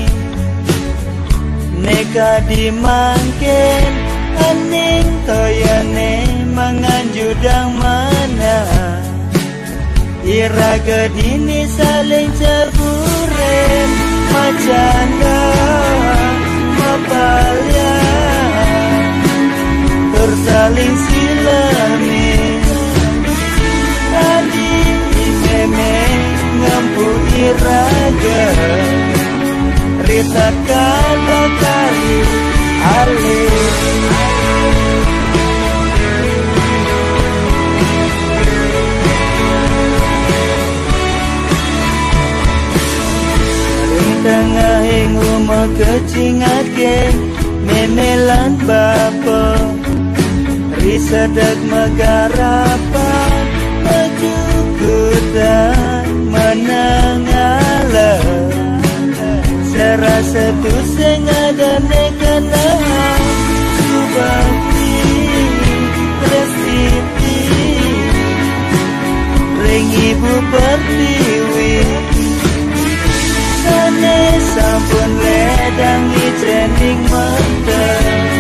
neka dimangken aning toyane mangan judang mana iraga dini saling ceburen macanda mapalya tersaling silami tadi meme ngampu iraga rita kala kari alih tengah rumah kecing agen memelan bapa risadak megarapan maju kudan menangala serasa tu sengada nekana subakti resiti ring ibu pertiwi sane sampun ledang ijening mata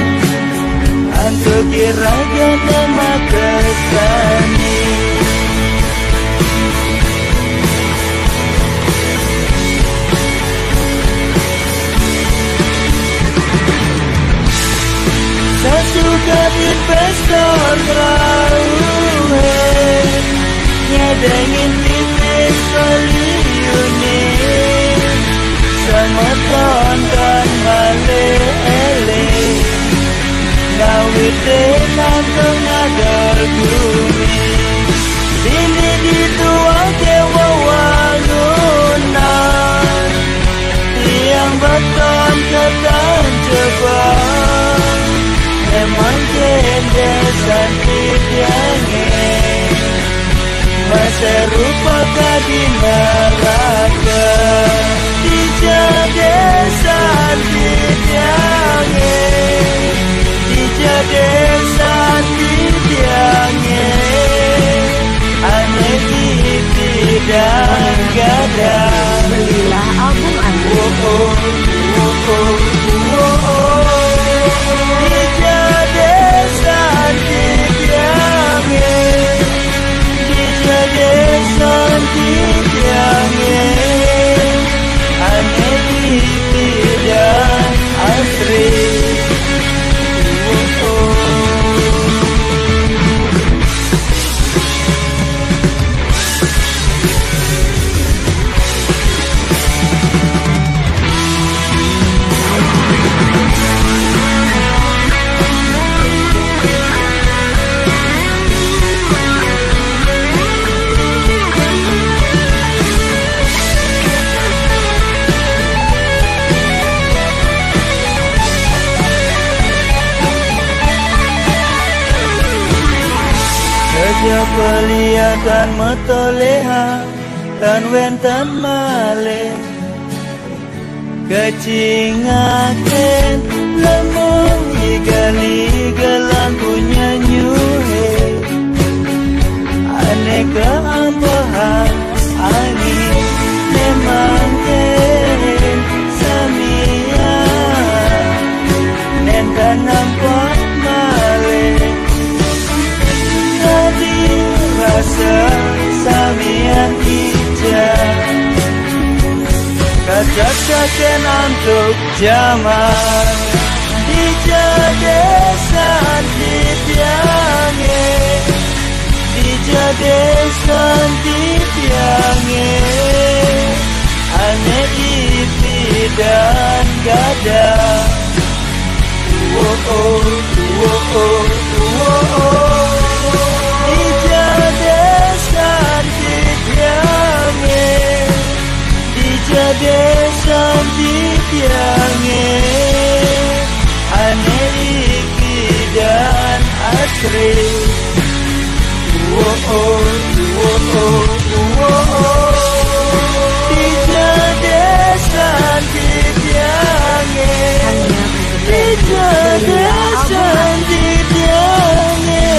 Antuk iraga nama kesani Sasuka di pestor rauhe nyedengin tipis soliune sama tonton male-ele ngawite langsung agar bumi sini dituake wawangunan yang beton ketan jebak emang jendesan tidiange masa rupa kadi neraka Dijadesan tidiange Dijadesan tidiange Aneh dipidang gada Belilah album Anda. Oh oh oh oh oh Dijadesan tidiange Dijadesan tidiange Aneh dipidang asri oh, oh. Kerja pelihatan metoleha tan wentan male kecingaken lemong igali gelang punya nyuhe aneka ambahan angin memang ken samia nentan nampak male rasa samian hijau kacak-caken untuk zaman dijadesan tidiange dijadesan tidiange aneh dipidan gada oh oh oh oh oh oh Dijadesan tidiange Dijadesan tidiange Aneh iki dan asri Oh oh oh oh oh oh Dijadesan tidiange Dijadesan tidiange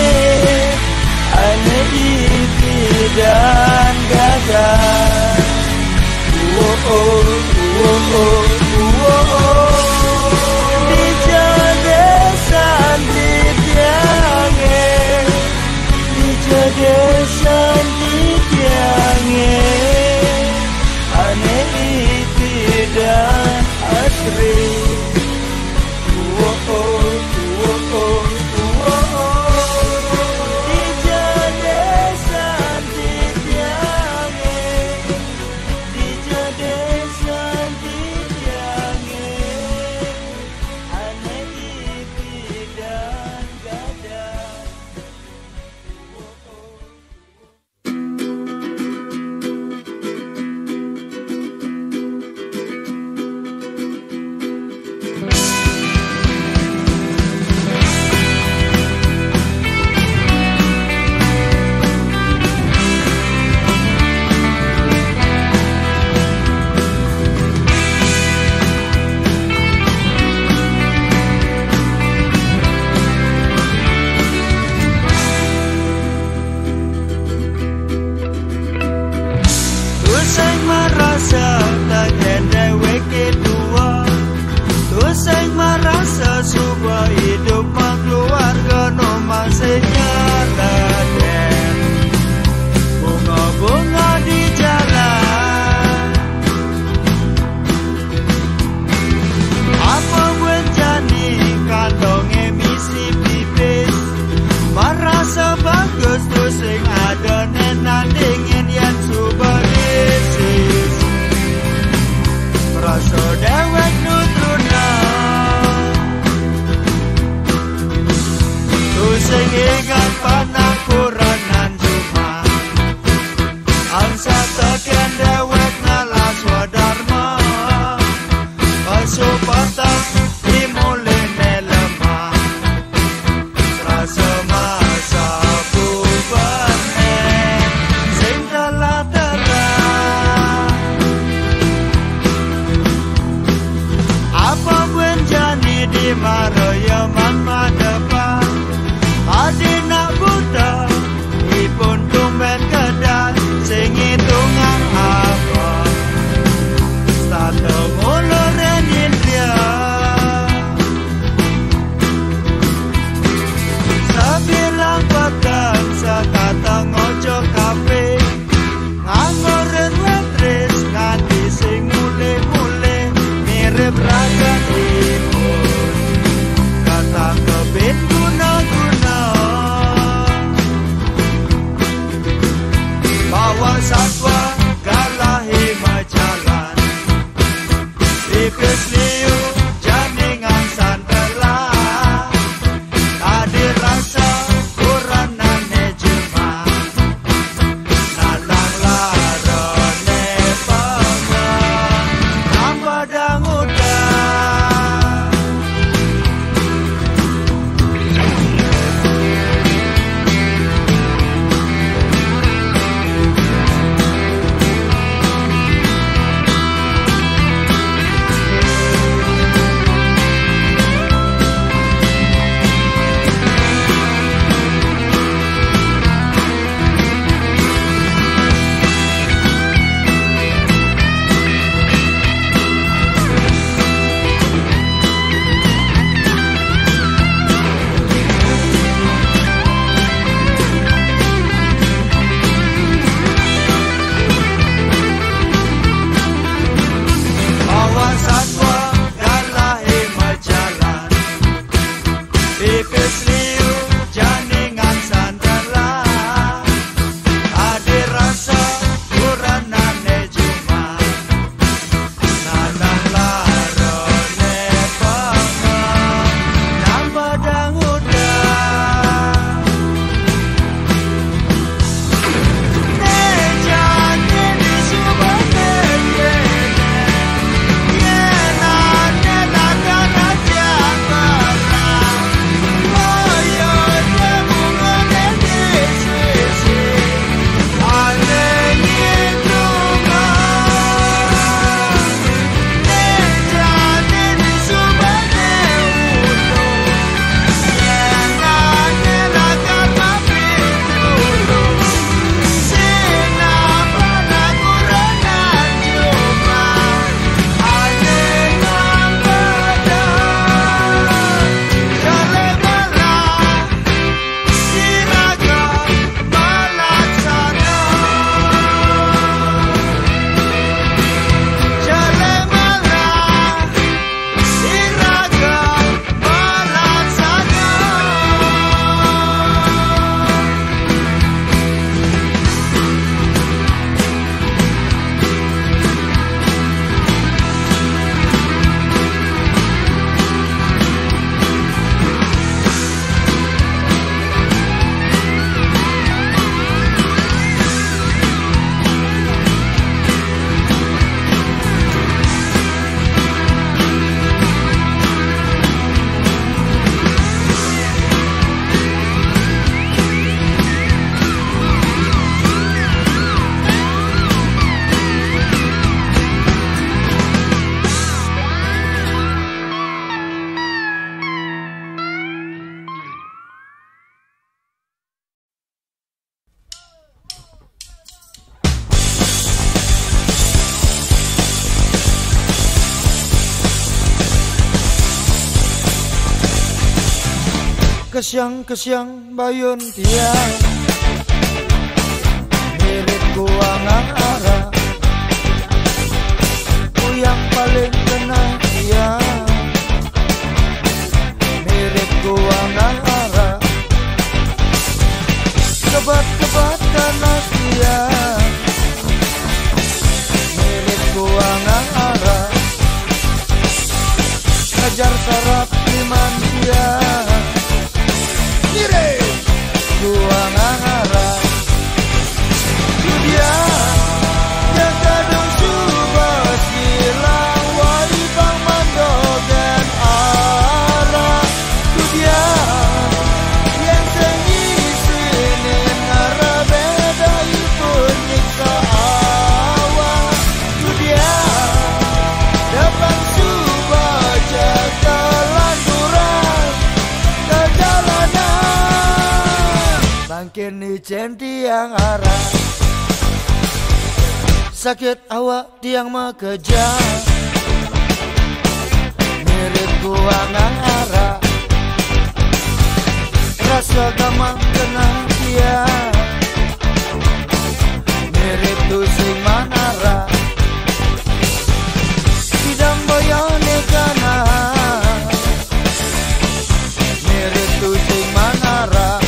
Kesyang-kesyang bayun tiang mirip kuangan arah ku yang paling kena tiang mirip kuangan arah kebat-kebat karena tiang mirip kuangan arah ngajar sarap liman tiang kuangan arah dunia yang kadang subas hilang wali bang mandogan arah dunia yang sengisinin arah beda pun nyiksa awal dunia dapat subas jaga lanturan makin ijen tiang arah sakit awak tiang makejang mirip kuangan arah rasa gamang kena tiang mirip tusing manara sidang boyone kana mirip tusing manara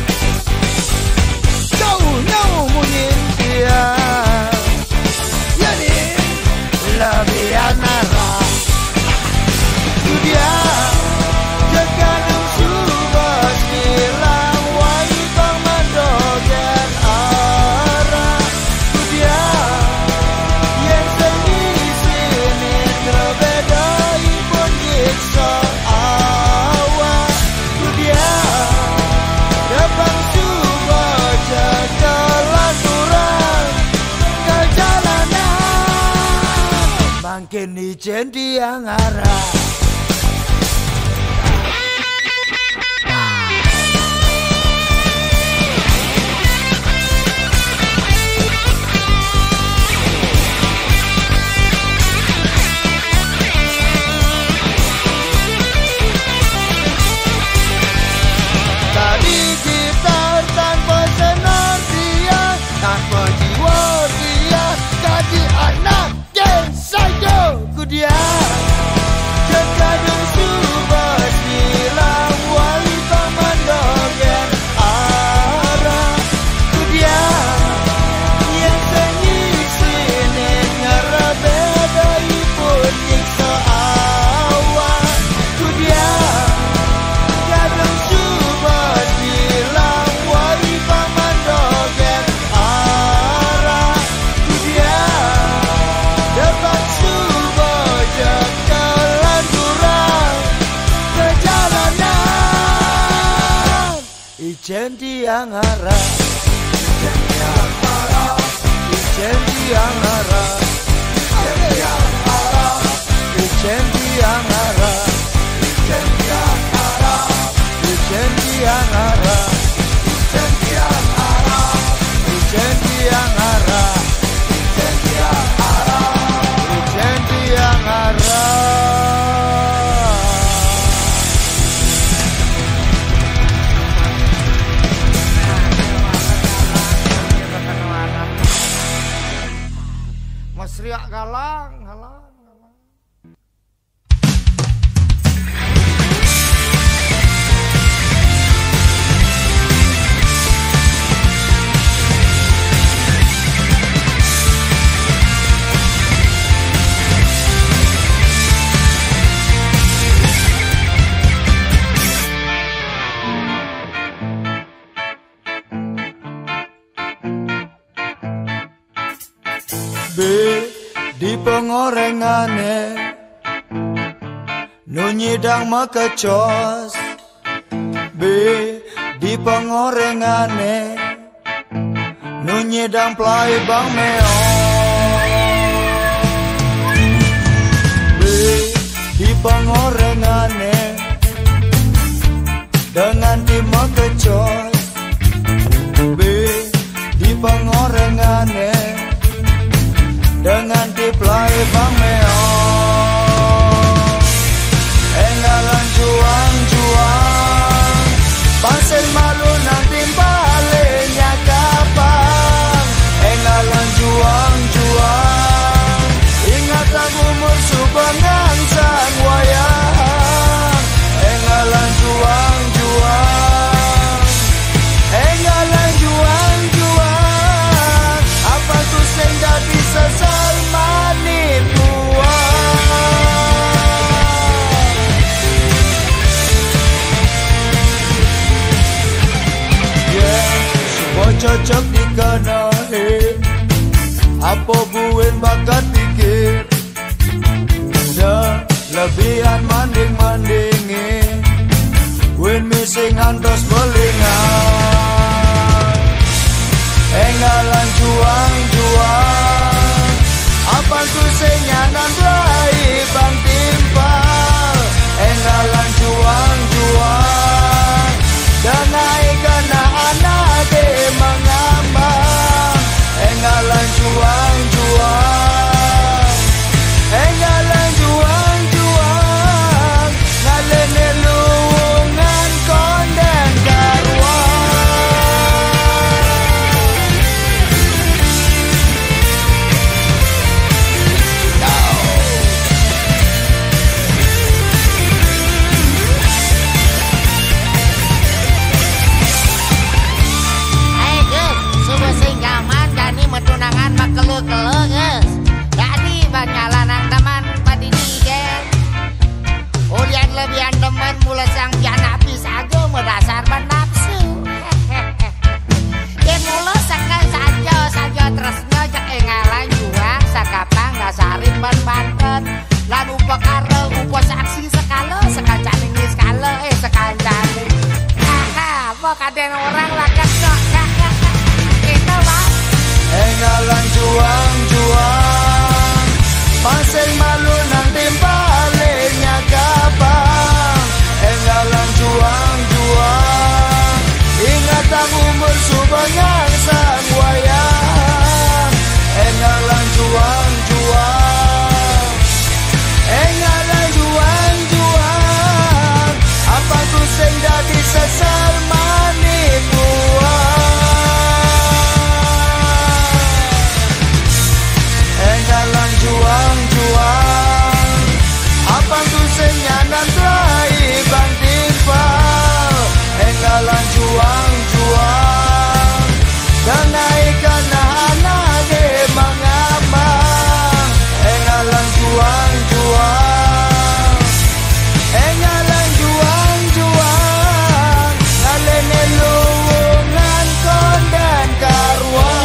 kini jendi yang arah tadi gitar tanpa senar dia tanpa jiwa dia jadi anak sayo ku dia jekadung subas hilang wali pamandogen arah ku dia yang sengisi ngarah beda pun nyiksa awal ku dia jekadung subas hilang wali pamandogen arah ku dia dapat subah jalan kurang perjalanan ijen tiang arah ijen tiang arah ijen tiang arah ijen tiang arah ijen tiang arah ijen tiang arah ijen tiang arah ijen tiang arah ijen tiang arah yang arah Mas Riak galang galang B di pengorengane nunyidang makecos B di pengorengane nunyidang play bang meong B di pengorengane dengan di makecos B di pengorengane dengan diplay bang meong enggalan juang-juang senyanan belai bang timpal enggalan juang-juang danai kena anak ke mengambang enggalan juang-juang enggalan juang-juang ngalene luwungan konden tunangan makelu-kelu guys. Jadi banyalah nang teman pada nigen. Ulian lebihan teman mulai sang pian habis aja mendasar bernapsu. Dia mulai sakal saja saja terusnya jak engalan juang sakapang dasarin ban banten. Lalu perkara upo saksi sekala sekancane sekala eh sekancane. Haha, pokaden orang lakat kok. Itu Bang. enggalan juang-juang paseng malu nang timpalenya kapang enggalan juang-juang ingatan umur subangang sang wayang enggalan juang-juang enggalan juang-juang apa ku sing dadi sesal manipuan enggalan juang-juang apa tu senyanan belai bang timpal enggalan juang-juang danai kena anak ke mengambang enggalan juang-juang enggalan juang-juang ngalene luwungan konden karuan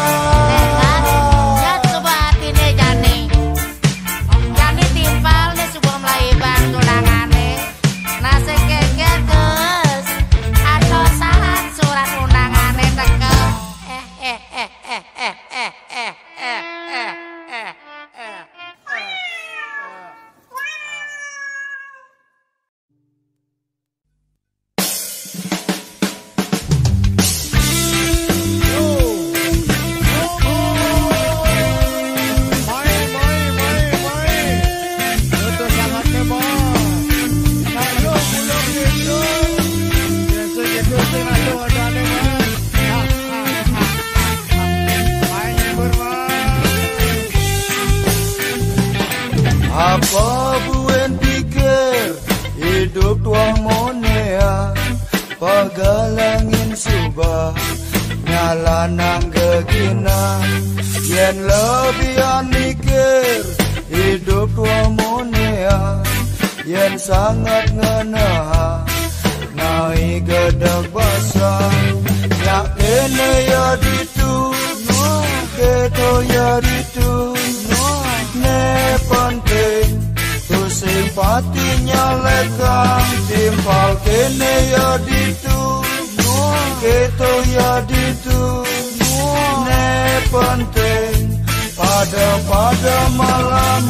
apa buen pikir hidup tua monea pagalangin subah nyala nang gegina yen lebihan mikir hidup tua monea yen sangat ngena naik gedeg basah yak kene ya ditu keto ya ditu ne penting tu simpatinya lekang timpal kene ya ditu keto ya ditu ne penting pada pada malam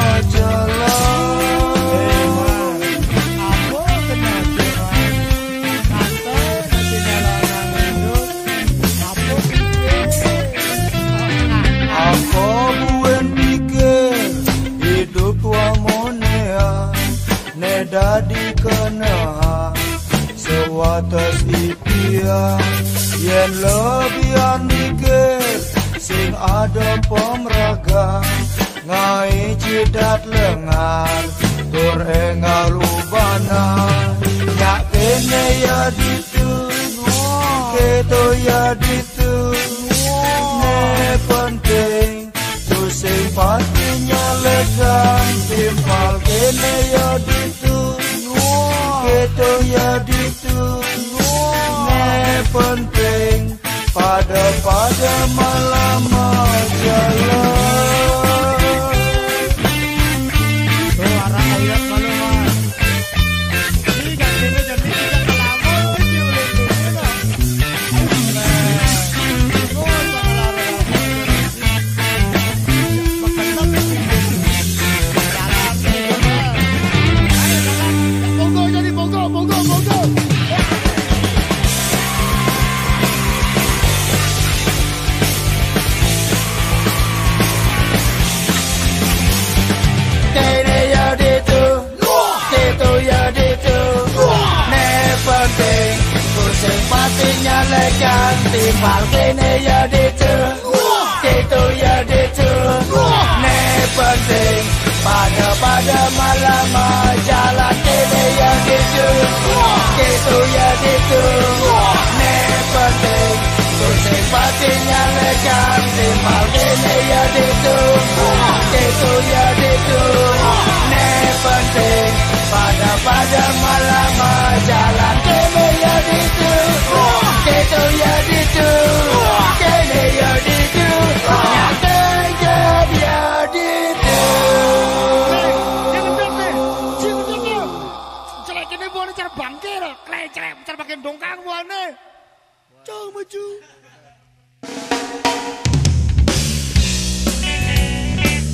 jalan aku buen pikir hidup tua monea ne dadi kena sewatas ipia yen lebihan mikir sing ada pemraga ngai jidat lengar tur engal ubana nyak kene ya ditu keto ya ditu ne penting tu simpatinya legang timpal kene ya ditu keto ya ditu ne penting pada pada malam jalan suara ayat malam ini gantinya jadi kita kelamun di sepatinya lekan timbal kene ya ditu gitu ya ditu ne penting pada pada malam jalan kene ya ditu gitu ya ditu ne penting sepatinya lekan timbal kene ya ditu gitu ya ditu ne penting pada pada malam jalan kene ya ditu gitu ya ditu kene ya ditu nyata ya ditu celek kene bone cara bangkir klecek cara pakai dongkang bone cung maju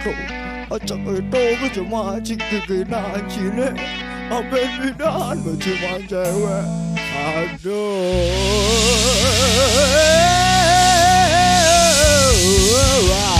itu acak itu cuma cikikinan cine apa bidan cuma cewek aduh